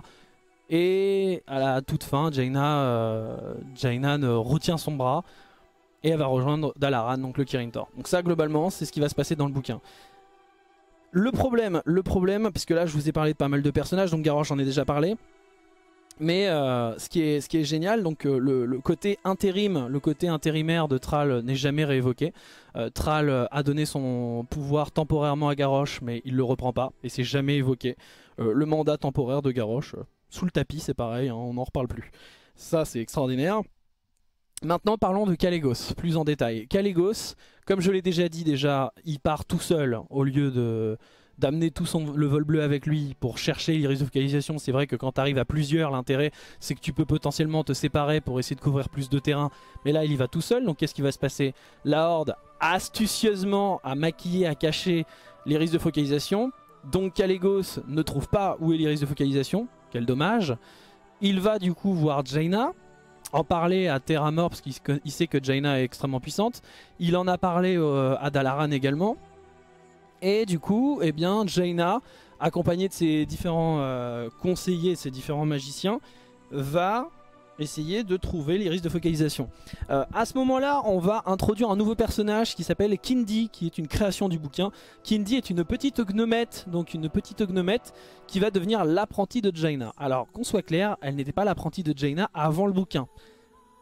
Et à la toute fin, Jaina, euh, Jaina ne retient son bras et elle va rejoindre Dalaran, donc le Kirin Tor. Donc ça, globalement, c'est ce qui va se passer dans le bouquin. Le problème, le problème, puisque là, je vous ai parlé de pas mal de personnages, donc Garrosh, j'en ai déjà parlé. Mais euh, ce, qui est, ce qui est génial, donc euh, le, le côté intérim, le côté intérimaire de Thrall n'est jamais réévoqué. Euh, Thrall a donné son pouvoir temporairement à Garrosh, mais il le reprend pas et c'est jamais évoqué. Euh, le mandat temporaire de Garrosh, euh, sous le tapis, c'est pareil, hein, on n'en reparle plus. Ça, c'est extraordinaire. Maintenant, parlons de Kalecgos, plus en détail. Kalecgos, comme je l'ai déjà dit déjà, il part tout seul au lieu de... d'amener tout son, le vol bleu avec lui pour chercher l'iris de focalisation. C'est vrai que quand tu arrives à plusieurs, l'intérêt c'est que tu peux potentiellement te séparer pour essayer de couvrir plus de terrain. Mais là il y va tout seul, donc qu'est-ce qui va se passer? La Horde astucieusement a maquillé, a caché l'iris de focalisation. Donc Kalecgos ne trouve pas où est l'iris de focalisation. Quel dommage. Il va du coup voir Jaina, en parler à Terra Mort parce qu'il sait que Jaina est extrêmement puissante. Il en a parlé euh, à Dalaran également. Et du coup, eh bien, Jaina, accompagnée de ses différents euh, conseillers, ses différents magiciens, va essayer de trouver l'iris de focalisation. Euh, à ce moment-là, on va introduire un nouveau personnage qui s'appelle Kindy, qui est une création du bouquin. Kindy est une petite gnomette, donc une petite gnomette qui va devenir l'apprentie de Jaina. Alors, qu'on soit clair, elle n'était pas l'apprentie de Jaina avant le bouquin.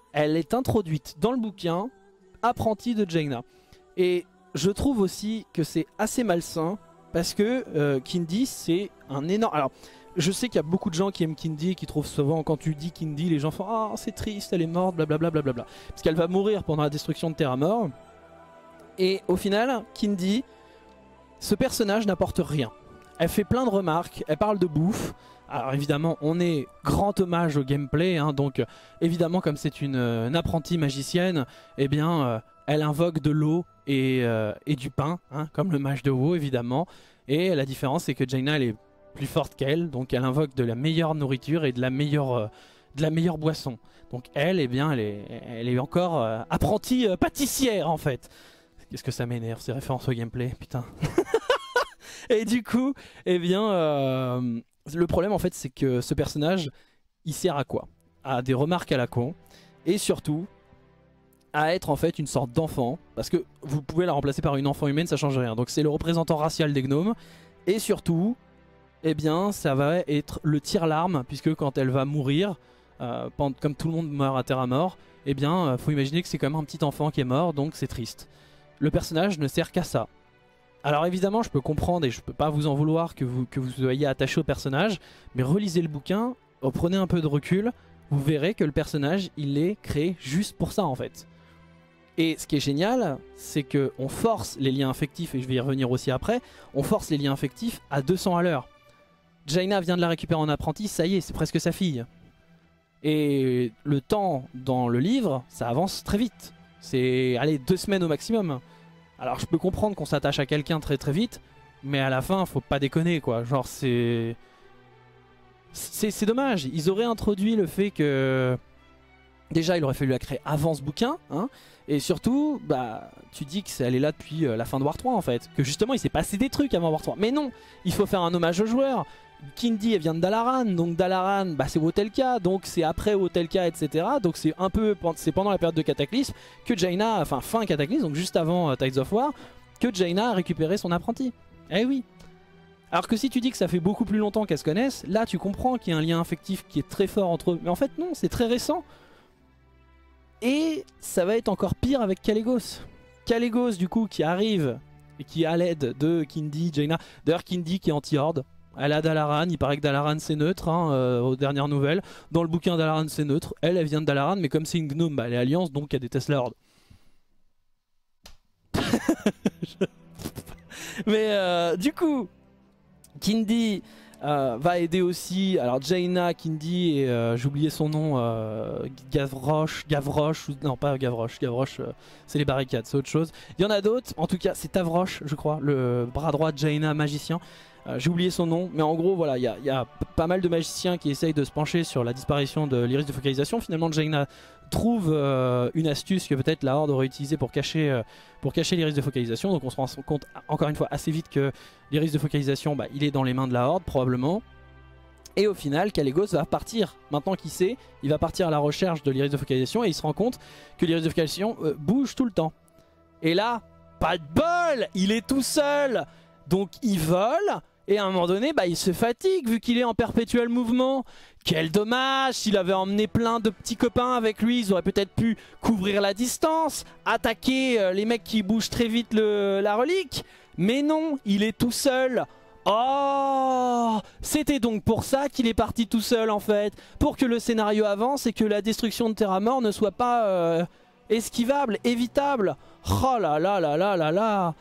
elle est introduite dans le bouquin apprentie de Jaina. Et je trouve aussi que c'est assez malsain parce que euh, Kindy c'est un énorme... Alors je sais qu'il y a beaucoup de gens qui aiment Kindy et qui trouvent souvent quand tu dis Kindy les gens font ah c'est triste elle est morte blablabla blablabla parce qu'elle va mourir pendant la destruction de Terra Mort. Et au final Kindy, ce personnage n'apporte rien. Elle fait plein de remarques, elle parle de bouffe. Alors évidemment on est grand hommage au gameplay hein, donc évidemment comme c'est une, une apprentie magicienne, eh bien euh, elle invoque de l'eau et, euh, et du pain hein, comme le mage de WoW évidemment. Et la différence c'est que Jaina elle est plus forte qu'elle, donc elle invoque de la meilleure nourriture et de la meilleure, euh, de la meilleure boisson. Donc elle, eh bien, elle est, elle est encore euh, apprentie euh, pâtissière en fait. Qu'est-ce que ça m'énerve ces références au gameplay, putain. Et du coup, eh bien, euh, le problème en fait c'est que ce personnage, il sert à quoi? À des remarques à la con, et surtout à être en fait une sorte d'enfant, parce que vous pouvez la remplacer par une enfant humaine, ça change rien. Donc c'est le représentant racial des gnomes, et surtout... eh bien ça va être le tire-larme, puisque quand elle va mourir, euh, comme tout le monde meurt à Terra Mort, eh bien euh, faut imaginer que c'est quand même un petit enfant qui est mort, donc c'est triste. Le personnage ne sert qu'à ça. Alors évidemment je peux comprendre et je peux pas vous en vouloir que vous, que vous soyez attaché au personnage, mais relisez le bouquin, prenez un peu de recul, vous verrez que le personnage il est créé juste pour ça en fait. Et ce qui est génial, c'est qu'on force les liens affectifs, et je vais y revenir aussi après, on force les liens affectifs à deux cents à l'heure. Jaina vient de la récupérer en apprenti, ça y est, c'est presque sa fille. Et le temps dans le livre, ça avance très vite. C'est, allez, deux semaines au maximum. Alors je peux comprendre qu'on s'attache à quelqu'un très très vite, mais à la fin, faut pas déconner quoi. Genre c'est... C'est dommage, ils auraient introduit le fait que... Déjà, il aurait fallu la créer avant ce bouquin, hein. Et surtout, bah, tu dis qu'elle est là depuis euh, la fin de War trois en fait. Que justement, il s'est passé des trucs avant War trois. Mais non, il faut faire un hommage aux joueurs. Kindy, elle vient de Dalaran, donc Dalaran, bah, c'est Wotelka, donc c'est après Wotelka, et cetera. Donc c'est un peu, c'est pendant la période de Cataclysme que Jaina, enfin fin Cataclysme, donc juste avant euh, Tides of War, que Jaina a récupéré son apprenti. Eh oui. Alors que si tu dis que ça fait beaucoup plus longtemps qu'elles se connaissent, là tu comprends qu'il y a un lien affectif qui est très fort entre eux. Mais en fait non, c'est très récent. Et ça va être encore pire avec Kalecgos. Kalecgos du coup qui arrive et qui a l'aide de Kindy, Jaina. D'ailleurs Kindy qui est anti-horde. Elle a Dalaran, il paraît que Dalaran c'est neutre hein, euh, aux dernières nouvelles. Dans le bouquin Dalaran c'est neutre. Elle, elle vient de Dalaran mais comme c'est une gnome, bah, elle est alliance donc elle déteste la horde. Mais euh, du coup, Kindy... Euh, va aider aussi, alors Jaina, Kindy et euh, j'ai oublié son nom, euh, Gavroche, Gavroche, ou, non pas Gavroche, Gavroche euh, c'est les barricades, c'est autre chose. Il y en a d'autres, en tout cas c'est Tavroche je crois, le bras droit de Jaina, magicien. Euh, j'ai oublié son nom, mais en gros voilà, il y, y a pas mal de magiciens qui essayent de se pencher sur la disparition de l'iris de focalisation. Finalement Jaina trouve euh, une astuce que peut-être la Horde aurait utilisée pour cacher, euh, pour cacher l'iris de focalisation. Donc on se rend compte encore une fois assez vite que l'iris de focalisation, bah, il est dans les mains de la Horde probablement. Et au final, Kalecgos va partir, maintenant qu'il sait, il va partir à la recherche de l'iris de focalisation et il se rend compte que l'iris de focalisation euh, bouge tout le temps. Et là, pas de bol, il est tout seul. Donc il vole et à un moment donné, bah, il se fatigue vu qu'il est en perpétuel mouvement. Quel dommage, s'il avait emmené plein de petits copains avec lui, ils auraient peut-être pu couvrir la distance, attaquer euh, les mecs qui bougent très vite le, la relique. Mais non, il est tout seul. Oh, c'était donc pour ça qu'il est parti tout seul en fait. Pour que le scénario avance et que la destruction de Terra Mort ne soit pas euh, esquivable, évitable. Oh là là là là là là.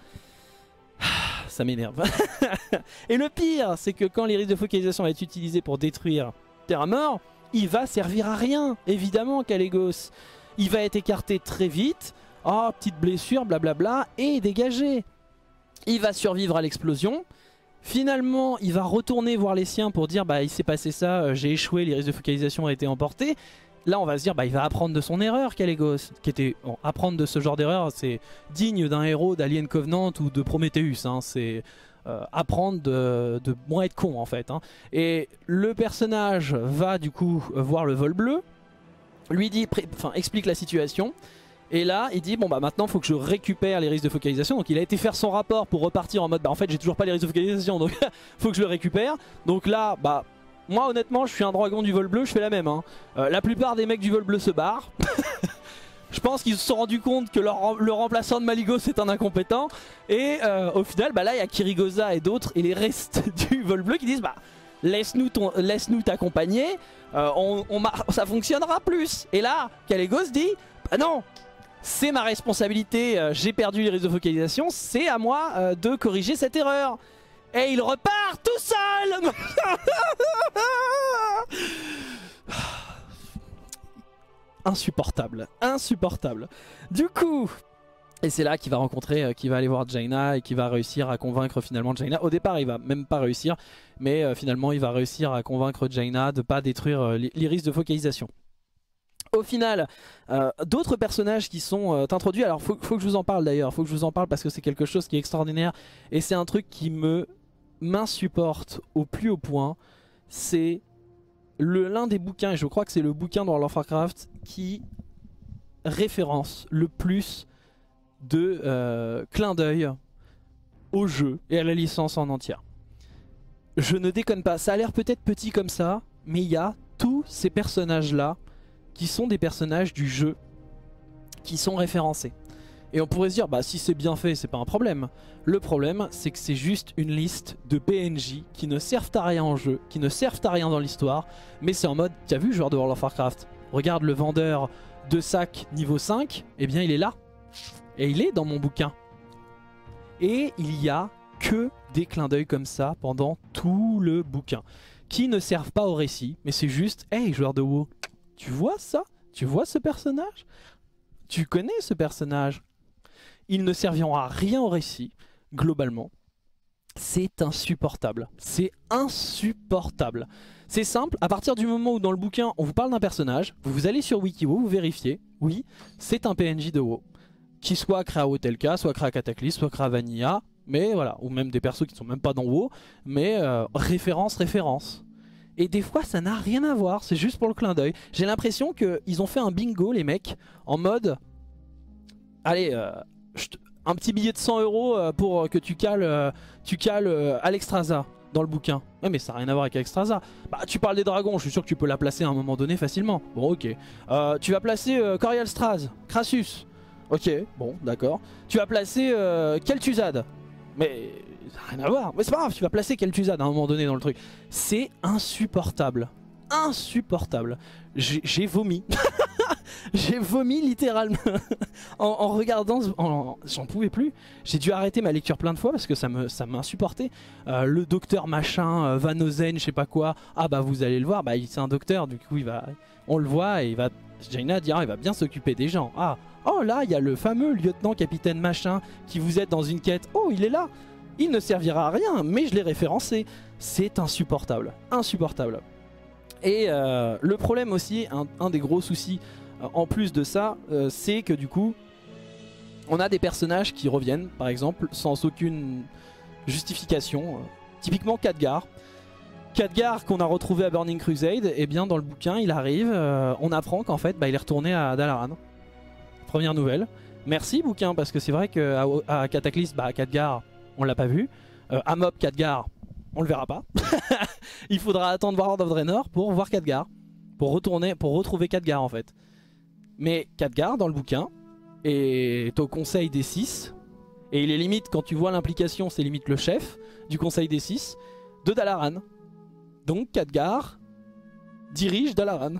Ça m'énerve. Et le pire, c'est que quand l'iris de focalisation est utilisé pour détruire Terra Mort, il va servir à rien, évidemment, Kalecgos. Il va être écarté très vite. Oh, petite blessure, blablabla, et dégagé. Il va survivre à l'explosion. Finalement, il va retourner voir les siens pour dire bah il s'est passé ça, euh, j'ai échoué, l'iris de focalisation a été emporté. Là, on va se dire bah il va apprendre de son erreur, Kalecgos. Qui était bon, apprendre de ce genre d'erreur, c'est digne d'un héros d'Alien Covenant ou de Prometheus. Hein, c'est euh, apprendre de, de moins être con en fait. Hein. Et le personnage va du coup voir le vol bleu, lui dit, enfin explique la situation. Et là il dit bon bah maintenant il faut que je récupère les risques de focalisation. Donc il a été faire son rapport pour repartir en mode bah en fait j'ai toujours pas les risques de focalisation donc faut que je le récupère. Donc là bah Moi honnêtement je suis un dragon du vol bleu, je fais la même hein. euh, La plupart des mecs du vol bleu se barrent. Je pense qu'ils se sont rendus compte que leur, le remplaçant de Malygos est un incompétent. Et euh, au final bah là il y a Kirigoza et d'autres et les restes du vol bleu qui disent bah laisse-nous laisse-nous t'accompagner, euh, on, on ça fonctionnera plus. Et là Kalecgos dit bah non, c'est ma responsabilité, euh, j'ai perdu les risques de focalisation, c'est à moi euh, de corriger cette erreur. Et il repart tout seul. Insupportable, insupportable. Du coup, et c'est là qu'il va rencontrer, euh, qu'il va aller voir Jaina et qu'il va réussir à convaincre finalement Jaina. Au départ il va même pas réussir, mais euh, finalement il va réussir à convaincre Jaina de pas détruire euh, l'iris de focalisation. Au final, euh, d'autres personnages qui sont euh, introduits, alors faut, faut que je vous en parle d'ailleurs, faut que je vous en parle parce que c'est quelque chose qui est extraordinaire et c'est un truc qui me m'insupporte au plus haut point. C'est l'un des bouquins, et je crois que c'est le bouquin dans World of Warcraft qui référence le plus de euh, clin d'œil au jeu et à la licence en entière. Je ne déconne pas, ça a l'air peut-être petit comme ça, mais il y a tous ces personnages là qui sont des personnages du jeu qui sont référencés. Et on pourrait se dire, bah si c'est bien fait, c'est pas un problème. Le problème, c'est que c'est juste une liste de P N J qui ne servent à rien en jeu, qui ne servent à rien dans l'histoire, mais c'est en mode, t'as vu joueur de World of Warcraft, regarde le vendeur de sacs niveau cinq, eh bien il est là. Et il est dans mon bouquin. Et il y a que des clins d'œil comme ça pendant tout le bouquin, qui ne servent pas au récit, mais c'est juste, hey joueur de WoW, tu vois ça? Tu vois ce personnage? Tu connais ce personnage? Ils ne serviront à rien au récit, globalement. C'est insupportable. C'est insupportable. C'est simple, à partir du moment où dans le bouquin on vous parle d'un personnage, vous allez sur WikiWow, vous vérifiez, oui, c'est un P N J de WoW. Qui soit créé à Hotelka, soit créé à Cataclysm, soit créé à Vanilla, mais voilà, ou même des persos qui ne sont même pas dans WoW, mais euh, référence, référence. Et des fois ça n'a rien à voir, c'est juste pour le clin d'œil. J'ai l'impression qu'ils ont fait un bingo les mecs, en mode, allez, euh, un petit billet de cent euros pour que tu cales, euh, tu cales euh, Alexstrasza dans le bouquin. Ouais mais ça n'a rien à voir avec Alexstrasza. Bah tu parles des dragons, je suis sûr que tu peux la placer à un moment donné facilement. Bon ok. Euh, tu vas placer euh, Corialstraz, Crassus. Ok, bon d'accord. Tu vas placer euh, Kel'Thuzad. Mais ça n'a rien à voir. Mais c'est pas grave, tu vas placer Kel'Thuzad à un moment donné dans le truc. C'est insupportable. Insupportable. J'ai vomi. J'ai vomi littéralement en, en regardant, j'en pouvais plus. J'ai dû arrêter ma lecture plein de fois parce que ça me ça m'insupportait. Euh, le docteur machin, euh, Van Ozen, je sais pas quoi. Ah bah vous allez le voir, bah c'est un docteur, du coup il va, on le voit et il va, Jaina dira, il va bien s'occuper des gens. Ah, oh là il y a le fameux lieutenant capitaine machin qui vous aide dans une quête. Oh il est là. Il ne servira à rien, mais je l'ai référencé. C'est insupportable, insupportable. Et euh, le problème aussi, un, un des gros soucis euh, en plus de ça, euh, c'est que du coup, on a des personnages qui reviennent, par exemple, sans aucune justification. Euh, typiquement Khadgar. Khadgar qu'on a retrouvé à Burning Crusade, et eh bien dans le bouquin, il arrive, euh, on apprend qu'en fait, bah, il est retourné à Dalaran. Première nouvelle. Merci bouquin, parce que c'est vrai qu'à à Cataclysm, bah, Khadgar, on l'a pas vu. Euh, à Mob Khadgar, on le verra pas. Il faudra attendre Warlord of Draenor pour voir Khadgar, pour retourner, pour retrouver Khadgar en fait. Mais Khadgar dans le bouquin est au conseil des six, et il est limite, quand tu vois l'implication, c'est limite le chef du conseil des six de Dalaran. Donc Khadgar dirige Dalaran.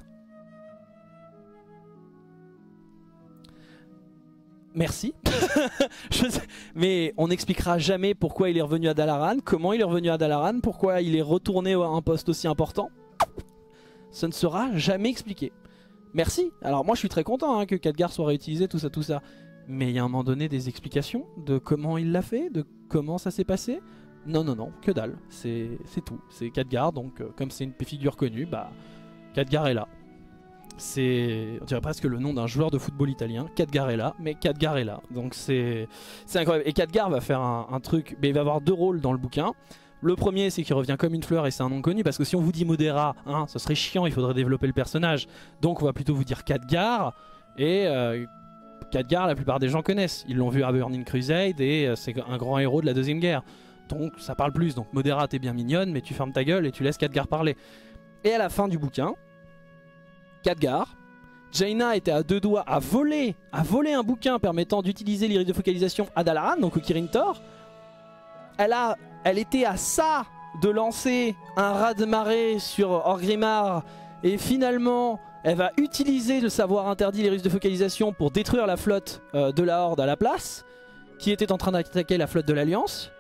Merci. Je sais, mais on n'expliquera jamais pourquoi il est revenu à Dalaran, comment il est revenu à Dalaran, pourquoi il est retourné à un poste aussi important. Ça ne sera jamais expliqué. Merci. Alors moi je suis très content hein, que Khadgar soit réutilisé, tout ça, tout ça. Mais il y a un moment donné des explications de comment il l'a fait, de comment ça s'est passé. Non, non, non, que dalle. C'est tout. C'est Khadgar, donc euh, comme c'est une figure connue, bah Khadgar est là. C'est, on dirait presque le nom d'un joueur de football italien. Khadgar est là, mais Khadgar est là. Donc c'est incroyable. Et Khadgar va faire un, un truc, mais il va avoir deux rôles dans le bouquin. Le premier, c'est qu'il revient comme une fleur et c'est un nom connu, parce que si on vous dit Modera, hein, ce serait chiant, il faudrait développer le personnage. Donc on va plutôt vous dire Khadgar. Et euh, Khadgar, la plupart des gens connaissent. Ils l'ont vu à Burning Crusade et euh, c'est un grand héros de la Deuxième Guerre. Donc ça parle plus. Donc Modera, t'es bien mignonne, mais tu fermes ta gueule et tu laisses Khadgar parler. Et à la fin du bouquin, Khadgar, Jaina était à deux doigts à voler, à voler un bouquin permettant d'utiliser l'iris de focalisation à Dalaran, donc au Kirin Tor. Elle, a, elle était à ça de lancer un raz-de-marée sur Orgrimmar et finalement elle va utiliser le savoir interdit, l'iris de focalisation, pour détruire la flotte euh, de la Horde à la place, qui était en train d'attaquer la flotte de l'Alliance.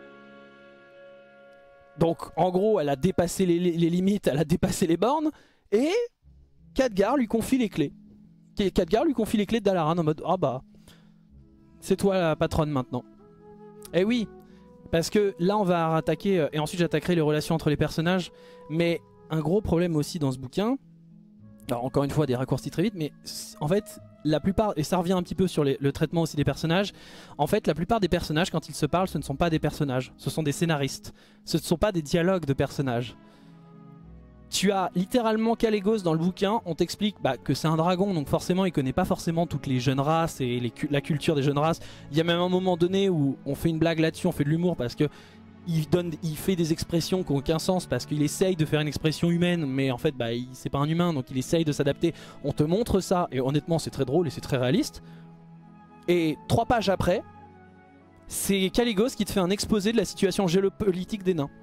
Donc en gros elle a dépassé les, les, les limites, elle a dépassé les bornes, et Khadgar lui confie les clés. Khadgar lui confie les clés de Dalaran en mode ah bah c'est toi la patronne maintenant. Et oui, parce que là on va attaquer, euh, et ensuite j'attaquerai les relations entre les personnages, mais un gros problème aussi dans ce bouquin, alors encore une fois des raccourcis très vite, mais en fait la plupart, et ça revient un petit peu sur les, le traitement aussi des personnages, en fait la plupart des personnages quand ils se parlent ce ne sont pas des personnages, ce sont des scénaristes, ce ne sont pas des dialogues de personnages. Tu as littéralement Kalégos dans le bouquin, on t'explique bah, que c'est un dragon, donc forcément il connaît pas forcément toutes les jeunes races et les, la culture des jeunes races. Il y a même un moment donné où on fait une blague là-dessus, on fait de l'humour parce que il, donne, il fait des expressions qui n'ont aucun sens parce qu'il essaye de faire une expression humaine, mais en fait bah, c'est pas un humain, donc il essaye de s'adapter. On te montre ça et honnêtement c'est très drôle et c'est très réaliste. Et trois pages après, c'est Kalégos qui te fait un exposé de la situation géopolitique des nains.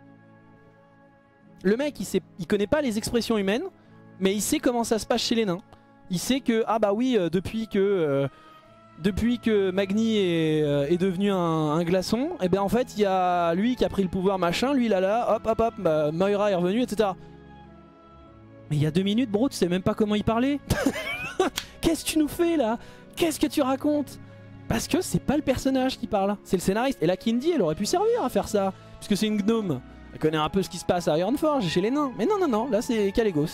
Le mec il, sait, il connaît pas les expressions humaines, mais il sait comment ça se passe chez les nains. Il sait que, ah bah oui, euh, depuis que euh, depuis que Magni est, euh, est devenu un, un glaçon, et bien en fait il y a lui qui a pris le pouvoir machin, lui là là, hop hop hop, bah, Moira est revenu, et cetera. Mais il y a deux minutes bro, tu sais même pas comment il parlait. Qu'est-ce que tu nous fais là? Qu'est-ce que tu racontes? Parce que c'est pas le personnage qui parle, c'est le scénariste. Et la Kindy elle aurait pu servir à faire ça, puisque c'est une gnome. Elle connaît un peu ce qui se passe à Ironforge chez les nains. Mais non, non, non, là c'est Kalégos.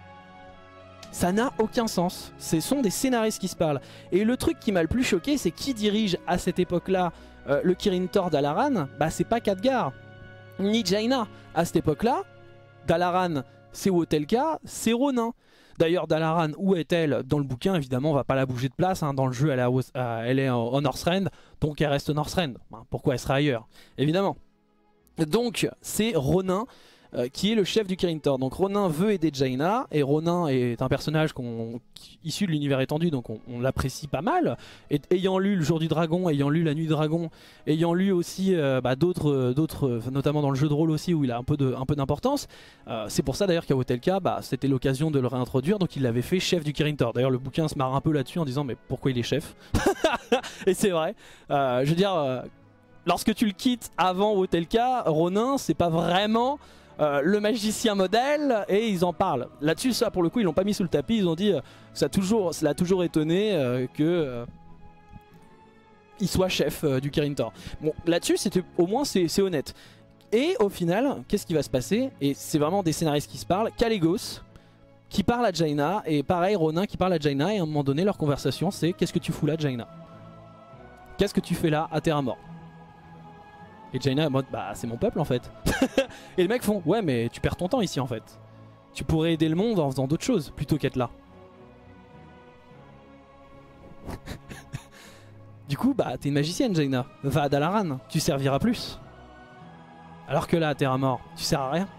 Ça n'a aucun sens. Ce sont des scénaristes qui se parlent. Et le truc qui m'a le plus choqué, c'est qui dirige à cette époque-là euh, le Kirin Tor Dalaran. Bah c'est pas Khadgar, ni Jaina. À cette époque-là, Dalaran c'est Wotelka, c'est Ronin. D'ailleurs Dalaran, où est-elle dans le bouquin? Évidemment on va pas la bouger de place, hein. Dans le jeu elle, a, euh, elle est en Northrend, donc elle reste Northrend. Pourquoi elle serait ailleurs? Évidemment. Donc c'est Ronin euh, qui est le chef du Kirin Tor. Donc Ronin veut aider Jaina, et Ronin est un personnage qu'on, issu de l'univers étendu, donc on, on l'apprécie pas mal. Et, ayant lu Le Jour du Dragon, ayant lu La Nuit du Dragon, ayant lu aussi euh, bah, d'autres, d'autres, notamment dans le jeu de rôle aussi où il a un peu d'importance, euh, c'est pour ça d'ailleurs qu'à Wotelka, bah, c'était l'occasion de le réintroduire, donc il l'avait fait chef du Kirin Tor. D'ailleurs le bouquin se marre un peu là-dessus en disant mais pourquoi il est chef? Et c'est vrai, euh, je veux dire... Euh, lorsque tu le quittes avant Wotelka, Ronin c'est pas vraiment euh, le magicien modèle, et ils en parlent. Là-dessus ça pour le coup ils l'ont pas mis sous le tapis, ils ont dit euh, ça, toujours, ça l'a toujours étonné euh, que euh, il soit chef euh, du Kirin Tor. Bon là-dessus c'était au moins c'est honnête. Et au final qu'est-ce qui va se passer? Et c'est vraiment des scénaristes qui se parlent. Kalégos qui parle à Jaina, et pareil Ronin qui parle à Jaina, et à un moment donné leur conversation c'est qu'est-ce que tu fous là Jaina? Qu'est-ce que tu fais là à Terra Mort? Et Jaina en mode bah c'est mon peuple en fait. Et les mecs font ouais mais tu perds ton temps ici en fait. Tu pourrais aider le monde en faisant d'autres choses plutôt qu'être là. Du coup bah t'es une magicienne Jaina. Va à Dalaran, tu serviras plus. Alors que là à Terra Mort, tu sers à rien.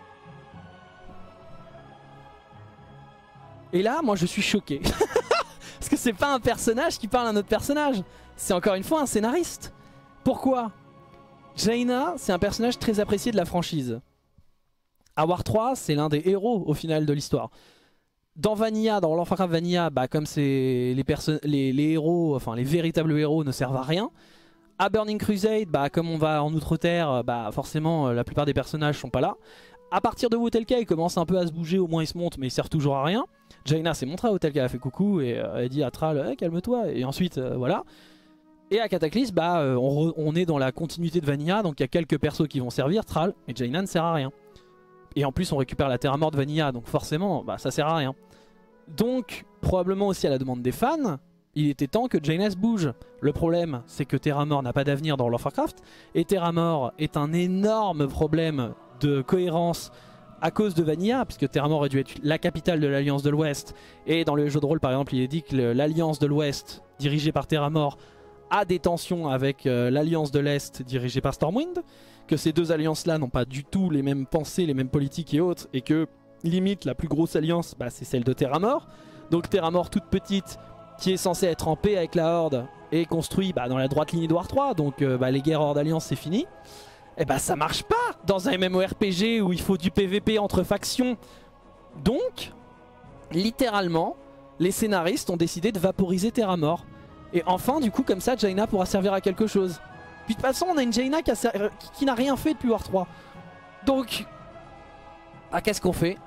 Et là moi je suis choqué. Parce que c'est pas un personnage qui parle à un autre personnage. C'est encore une fois un scénariste. Pourquoi? Jaina, c'est un personnage très apprécié de la franchise. À War trois, c'est l'un des héros au final de l'histoire. Dans Vanilla, dans World of Warcraft Vanilla, bah, comme c'est les, les, les héros, enfin les véritables héros ne servent à rien. À Burning Crusade, bah, comme on va en Outre-Terre, bah, forcément la plupart des personnages sont pas là. À partir de Wotelka, il commence un peu à se bouger, au moins il se monte, mais il sert toujours à rien. Jaina s'est montrée à Wotelka, elle a fait coucou et euh, elle dit à Thrall hey, calme-toi, et ensuite euh, voilà. Et à Cataclysme, bah, euh, on, on est dans la continuité de Vanilla, donc il y a quelques persos qui vont servir, Thrall, mais Jaina ne sert à rien. Et en plus on récupère la Terra Mort de Vanilla, donc forcément bah, ça sert à rien. Donc probablement aussi à la demande des fans, il était temps que Jaina se bouge. Le problème c'est que Terra Mort n'a pas d'avenir dans World of Warcraft, et Terra Mort est un énorme problème de cohérence à cause de Vanilla, puisque Terra Mort aurait dû être la capitale de l'Alliance de l'Ouest, et dans le jeu de rôle par exemple il est dit que l'Alliance de l'Ouest, dirigée par Terra Mort, a des tensions avec euh, l'Alliance de l'Est dirigée par Stormwind, que ces deux alliances-là n'ont pas du tout les mêmes pensées, les mêmes politiques et autres, et que limite la plus grosse alliance, bah, c'est celle de Terramore. Donc Terramore toute petite, qui est censée être en paix avec la Horde, est construite bah, dans la droite ligne de War trois, donc euh, bah, les guerres Horde Alliance c'est fini. Et bah ça marche pas dans un MMORPG où il faut du P V P entre factions. Donc, littéralement, les scénaristes ont décidé de vaporiser Terramore. Et enfin, du coup, comme ça, Jaina pourra servir à quelque chose. Puis de toute façon, on a une Jaina qui, qui, qui n'a rien fait depuis War trois. Donc, bah, qu'est-ce qu'on fait?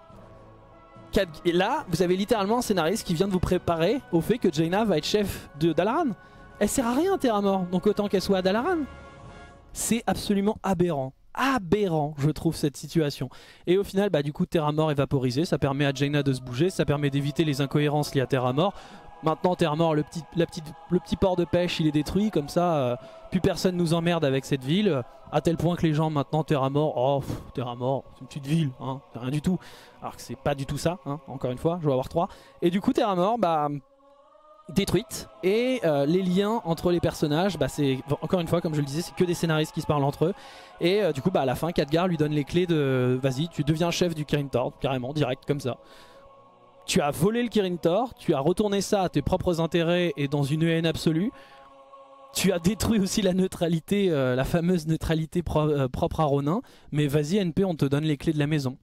Et là, vous avez littéralement un scénariste qui vient de vous préparer au fait que Jaina va être chef de Dalaran. Elle sert à rien, Terramore, donc autant qu'elle soit à Dalaran. C'est absolument aberrant. Aberrant, je trouve, cette situation. Et au final, bah, du coup, Terramore est vaporisé. Ça permet à Jaina de se bouger. Ça permet d'éviter les incohérences liées à Terramore. Maintenant, Terramore, le petit, la petite, le petit port de pêche, il est détruit. Comme ça, euh, plus personne nous emmerde avec cette ville. À tel point que les gens, maintenant, Terramore, oh, pff, Terramore, c'est une petite ville, hein, rien du tout. Alors que c'est pas du tout ça, hein, encore une fois, je vais avoir trois. Et du coup, Terramore, bah... détruite, et euh, les liens entre les personnages, bah, c'est encore une fois comme je le disais, c'est que des scénaristes qui se parlent entre eux, et euh, du coup bah, à la fin Khadgar lui donne les clés de vas-y tu deviens chef du Kirin Tor, carrément direct comme ça. Tu as volé le Kirin Tor, tu as retourné ça à tes propres intérêts et dans une haine absolue, tu as détruit aussi la neutralité, euh, la fameuse neutralité pro euh, propre à Ronin, mais vas-y N P, on te donne les clés de la maison.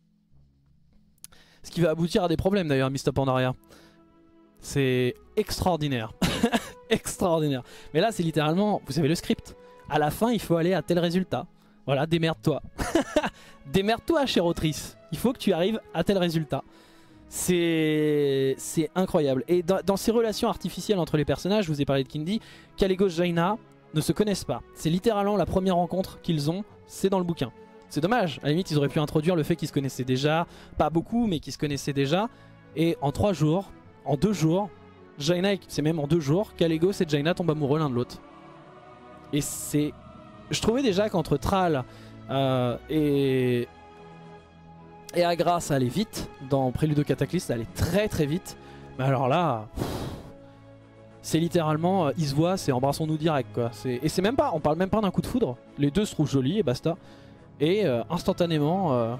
Ce qui va aboutir à des problèmes d'ailleurs, Mists of Pandaria. C'est extraordinaire. Extraordinaire. Mais là, c'est littéralement, vous avez le script. À la fin, il faut aller à tel résultat. Voilà, démerde-toi. Démerde-toi, chère autrice. Il faut que tu arrives à tel résultat. C'est incroyable. Et dans, dans ces relations artificielles entre les personnages, je vous ai parlé de Kindy, Kalecgos et Jaina ne se connaissent pas. C'est littéralement la première rencontre qu'ils ont, c'est dans le bouquin. C'est dommage. À la limite, ils auraient pu introduire le fait qu'ils se connaissaient déjà. Pas beaucoup, mais qu'ils se connaissaient déjà. Et en trois jours... En deux jours, Jaina, c'est même en deux jours, Kalecgos et Jaina tombent amoureux l'un de l'autre. Et c'est... Je trouvais déjà qu'entre Thrall euh, et... et Agra, ça allait vite. Dans Prélude au Cataclysme, ça allait très très vite. Mais alors là... C'est littéralement, euh, ils se voient, c'est embrassons-nous direct quoi. Et c'est même pas, on parle même pas d'un coup de foudre. Les deux se trouvent jolis et basta. Et euh, instantanément... Euh,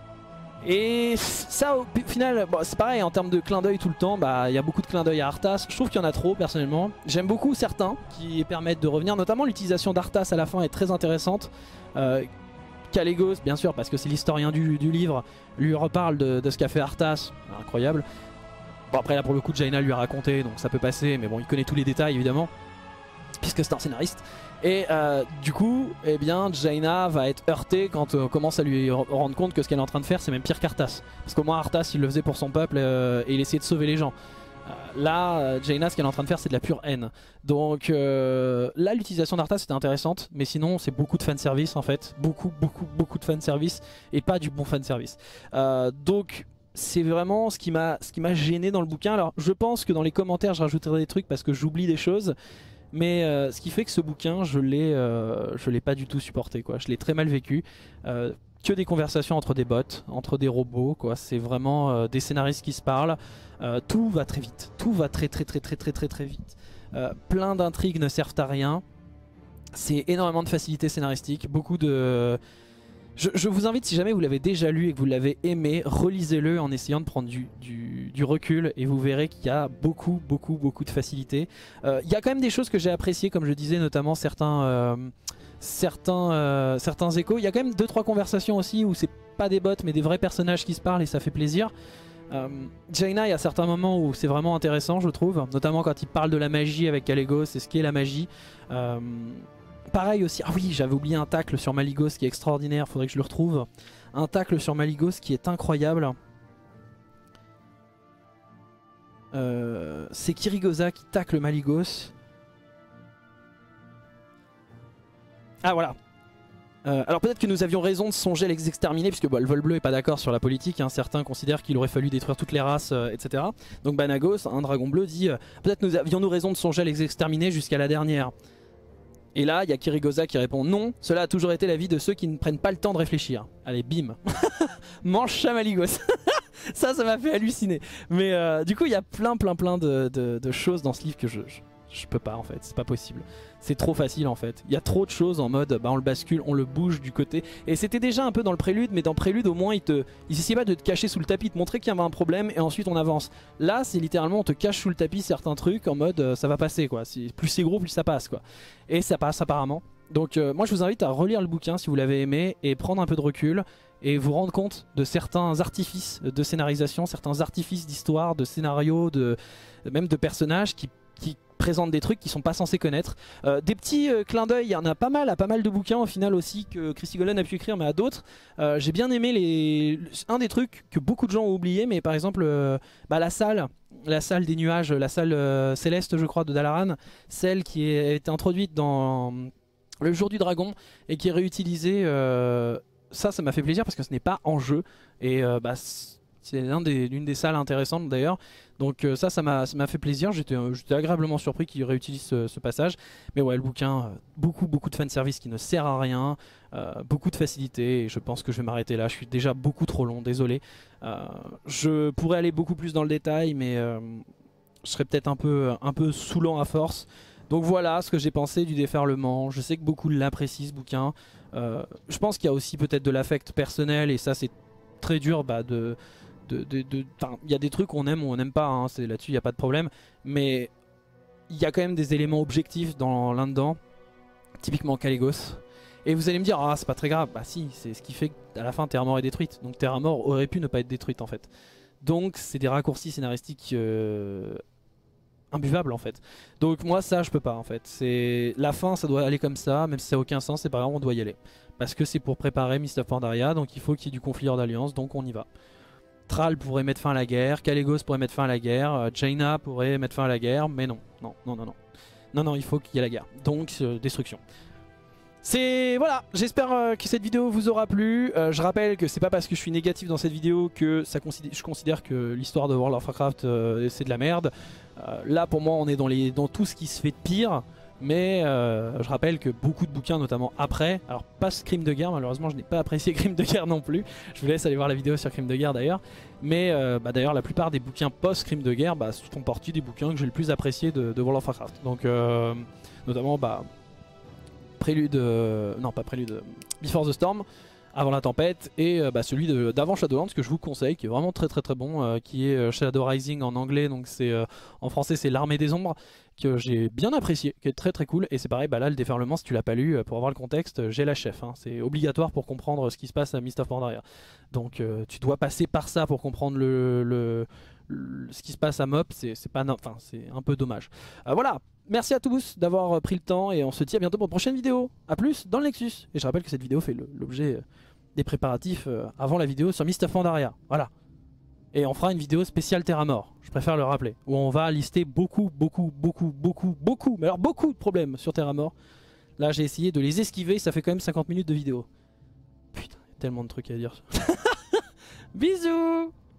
Et ça au final, bon, c'est pareil en termes de clin d'œil tout le temps, bah il y a beaucoup de clin d'œil à Arthas. Je trouve qu'il y en a trop personnellement. J'aime beaucoup certains qui permettent de revenir, notamment l'utilisation d'Arthas à la fin est très intéressante. Euh, Kalecgos, bien sûr, parce que c'est l'historien du, du livre, lui reparle de, de ce qu'a fait Arthas, incroyable. Bon après là pour le coup Jaina lui a raconté, donc ça peut passer, mais bon il connaît tous les détails évidemment, puisque c'est un scénariste. Et euh, du coup, eh bien, Jaina va être heurtée quand on commence à lui rendre compte que ce qu'elle est en train de faire c'est même pire qu'Arthas. Parce qu'au moins Arthas il le faisait pour son peuple euh, et il essayait de sauver les gens. Euh, là, Jaina ce qu'elle est en train de faire c'est de la pure haine. Donc euh, là l'utilisation d'Arthas c'était intéressante, mais sinon c'est beaucoup de fanservice en fait. Beaucoup, beaucoup, beaucoup de fanservice et pas du bon fanservice. Euh, donc... C'est vraiment ce qui m'a ce qui m'a gêné dans le bouquin. Alors je pense que dans les commentaires je rajouterai des trucs parce que j'oublie des choses. Mais euh, ce qui fait que ce bouquin je l'ai euh, je l'ai pas du tout supporté quoi. Je l'ai très mal vécu. Euh, que des conversations entre des bots, entre des robots quoi. C'est vraiment euh, des scénaristes qui se parlent. Euh, tout va très vite. Tout va très très très très très très très vite. Euh, plein d'intrigues ne servent à rien. C'est énormément de facilité scénaristique. Beaucoup de... Je, je vous invite, si jamais vous l'avez déjà lu et que vous l'avez aimé, relisez-le en essayant de prendre du, du, du recul et vous verrez qu'il y a beaucoup, beaucoup, beaucoup de facilité. Euh, il y a quand même des choses que j'ai appréciées, comme je disais, notamment certains, euh, certains, euh, certains échos. Il y a quand même deux trois conversations aussi où c'est pas des bots mais des vrais personnages qui se parlent et ça fait plaisir. Euh, Jaina, il y a certains moments où c'est vraiment intéressant, je trouve, notamment quand il parle de la magie avec Kalecgos et ce qu'est la magie. Euh, Pareil aussi, ah oui j'avais oublié un tacle sur Malygos qui est extraordinaire, faudrait que je le retrouve. Un tacle sur Malygos qui est incroyable. Euh, c'est Kirigosa qui tacle Malygos. Ah voilà. Euh, alors peut-être que nous avions raison de songer à les exterminer, puisque bon, le vol bleu est pas d'accord sur la politique, hein. Certains considèrent qu'il aurait fallu détruire toutes les races, euh, et cetera. Donc Banagos, un dragon bleu, dit euh, peut-être nous avions-nous raison de songer à les exterminer jusqu'à la dernière. Et là, il y a Kirigosa qui répond non, cela a toujours été l'avis de ceux qui ne prennent pas le temps de réfléchir. Allez, bim. Mange ça Malygos. Ça, ça m'a fait halluciner. Mais euh, du coup, il y a plein, plein, plein de, de, de choses dans ce livre que je, je, Je peux pas en fait, c'est pas possible. C'est trop facile en fait. Il y a trop de choses en mode bah on le bascule, on le bouge du côté. Et c'était déjà un peu dans le prélude, mais dans le prélude au moins il te, il essayait pas de te cacher sous le tapis, de te montrer qu'il y avait un problème et ensuite on avance. Là c'est littéralement on te cache sous le tapis certains trucs en mode euh, ça va passer quoi. Plus c'est gros plus ça passe quoi. Et ça passe apparemment. Donc euh, moi je vous invite à relire le bouquin si vous l'avez aimé et prendre un peu de recul et vous rendre compte de certains artifices de scénarisation, certains artifices d'histoire, de scénario, de, même de personnages qui, qui présentent des trucs qui sont pas censés connaître. Euh, des petits euh, clins d'œil, il y en a pas mal à pas mal de bouquins au final aussi que Christie Golden a pu écrire, mais à d'autres. Euh, J'ai bien aimé les... un des trucs que beaucoup de gens ont oublié, mais par exemple euh, bah, la salle, la salle des nuages, la salle euh, céleste je crois de Dalaran, celle qui a été introduite dans le jour du dragon et qui est réutilisée. Euh, ça, ça m'a fait plaisir parce que ce n'est pas en jeu et euh, bah, c'est l'une des, des salles intéressantes d'ailleurs. Donc euh, ça, ça m'a fait plaisir. J'étais euh, agréablement surpris qu'ils réutilisent ce, ce passage. Mais ouais, le bouquin, euh, beaucoup, beaucoup de fanservice qui ne sert à rien, euh, beaucoup de facilité. Et je pense que je vais m'arrêter là. Je suis déjà beaucoup trop long, désolé. Euh, je pourrais aller beaucoup plus dans le détail, mais euh, je serais peut-être un peu, un peu saoulant à force. Donc voilà ce que j'ai pensé du déferlement. Je sais que beaucoup l'apprécient ce bouquin. Euh, je pense qu'il y a aussi peut-être de l'affect personnel et ça c'est très dur bah, de... Il de, de, de, y a des trucs qu'on aime ou on n'aime pas, hein, là-dessus il n'y a pas de problème. Mais il y a quand même des éléments objectifs là-dedans. Typiquement Caligos. Et vous allez me dire, ah c'est pas très grave. Bah si, c'est ce qui fait qu'à la fin Terra Mort est détruite. Donc Terra Mort aurait pu ne pas être détruite en fait. Donc c'est des raccourcis scénaristiques euh, imbuvables en fait. Donc moi ça je peux pas en fait. C'est la fin ça doit aller comme ça, même si ça n'a aucun sens, c'est pas grave, on doit y aller. Parce que c'est pour préparer Mist of Pandaria, donc il faut qu'il y ait du conflit hors d'alliance, donc on y va. Thrall pourrait mettre fin à la guerre, Caligos pourrait mettre fin à la guerre, euh, Jaina pourrait mettre fin à la guerre, mais non, non, non, non, non. Non, non, il faut qu'il y ait la guerre. Donc, euh, destruction. C'est... Voilà, j'espère euh, que cette vidéo vous aura plu. Euh, je rappelle que c'est pas parce que je suis négatif dans cette vidéo que ça considère, je considère que l'histoire de World of Warcraft euh, c'est de la merde. Euh, là, pour moi, on est dans, les, dans tout ce qui se fait de pire. Mais euh, je rappelle que beaucoup de bouquins, notamment après, alors pas ce Crime de guerre, malheureusement je n'ai pas apprécié Crime de guerre non plus, je vous laisse aller voir la vidéo sur Crime de guerre d'ailleurs, mais euh, bah, d'ailleurs la plupart des bouquins post-Crime de guerre bah, font partie des bouquins que j'ai le plus apprécié de, de World of Warcraft, donc euh, notamment bah, Prélude, euh, non pas Prélude, euh, Before the Storm, Avant la tempête, et euh, bah, celui d'avant Shadowlands que je vous conseille, qui est vraiment très très très bon, euh, qui est euh, Shadow Rising en anglais, donc c'est euh, en français c'est l'Armée des Ombres, que j'ai bien apprécié, qui est très très cool. Et c'est pareil, bah là le déferlement, si tu l'as pas lu, pour avoir le contexte, j'ai la chef, hein. C'est obligatoire pour comprendre ce qui se passe à Mist of Pandaria. Donc euh, tu dois passer par ça pour comprendre le, le, le ce qui se passe à Mop, c'est pas, enfin c'est un peu dommage. Euh, voilà, merci à tous d'avoir pris le temps et on se dit à bientôt pour une prochaine vidéo. A plus dans le Nexus. Et je rappelle que cette vidéo fait l'objet des préparatifs avant la vidéo sur Mist of Pandaria. Voilà. Et on fera une vidéo spéciale Terra Mort, je préfère le rappeler, où on va lister beaucoup, beaucoup, beaucoup, beaucoup, beaucoup, mais alors beaucoup de problèmes sur Terra Mort. Là j'ai essayé de les esquiver, ça fait quand même cinquante minutes de vidéo. Putain, il y a tellement de trucs à dire. Bisous.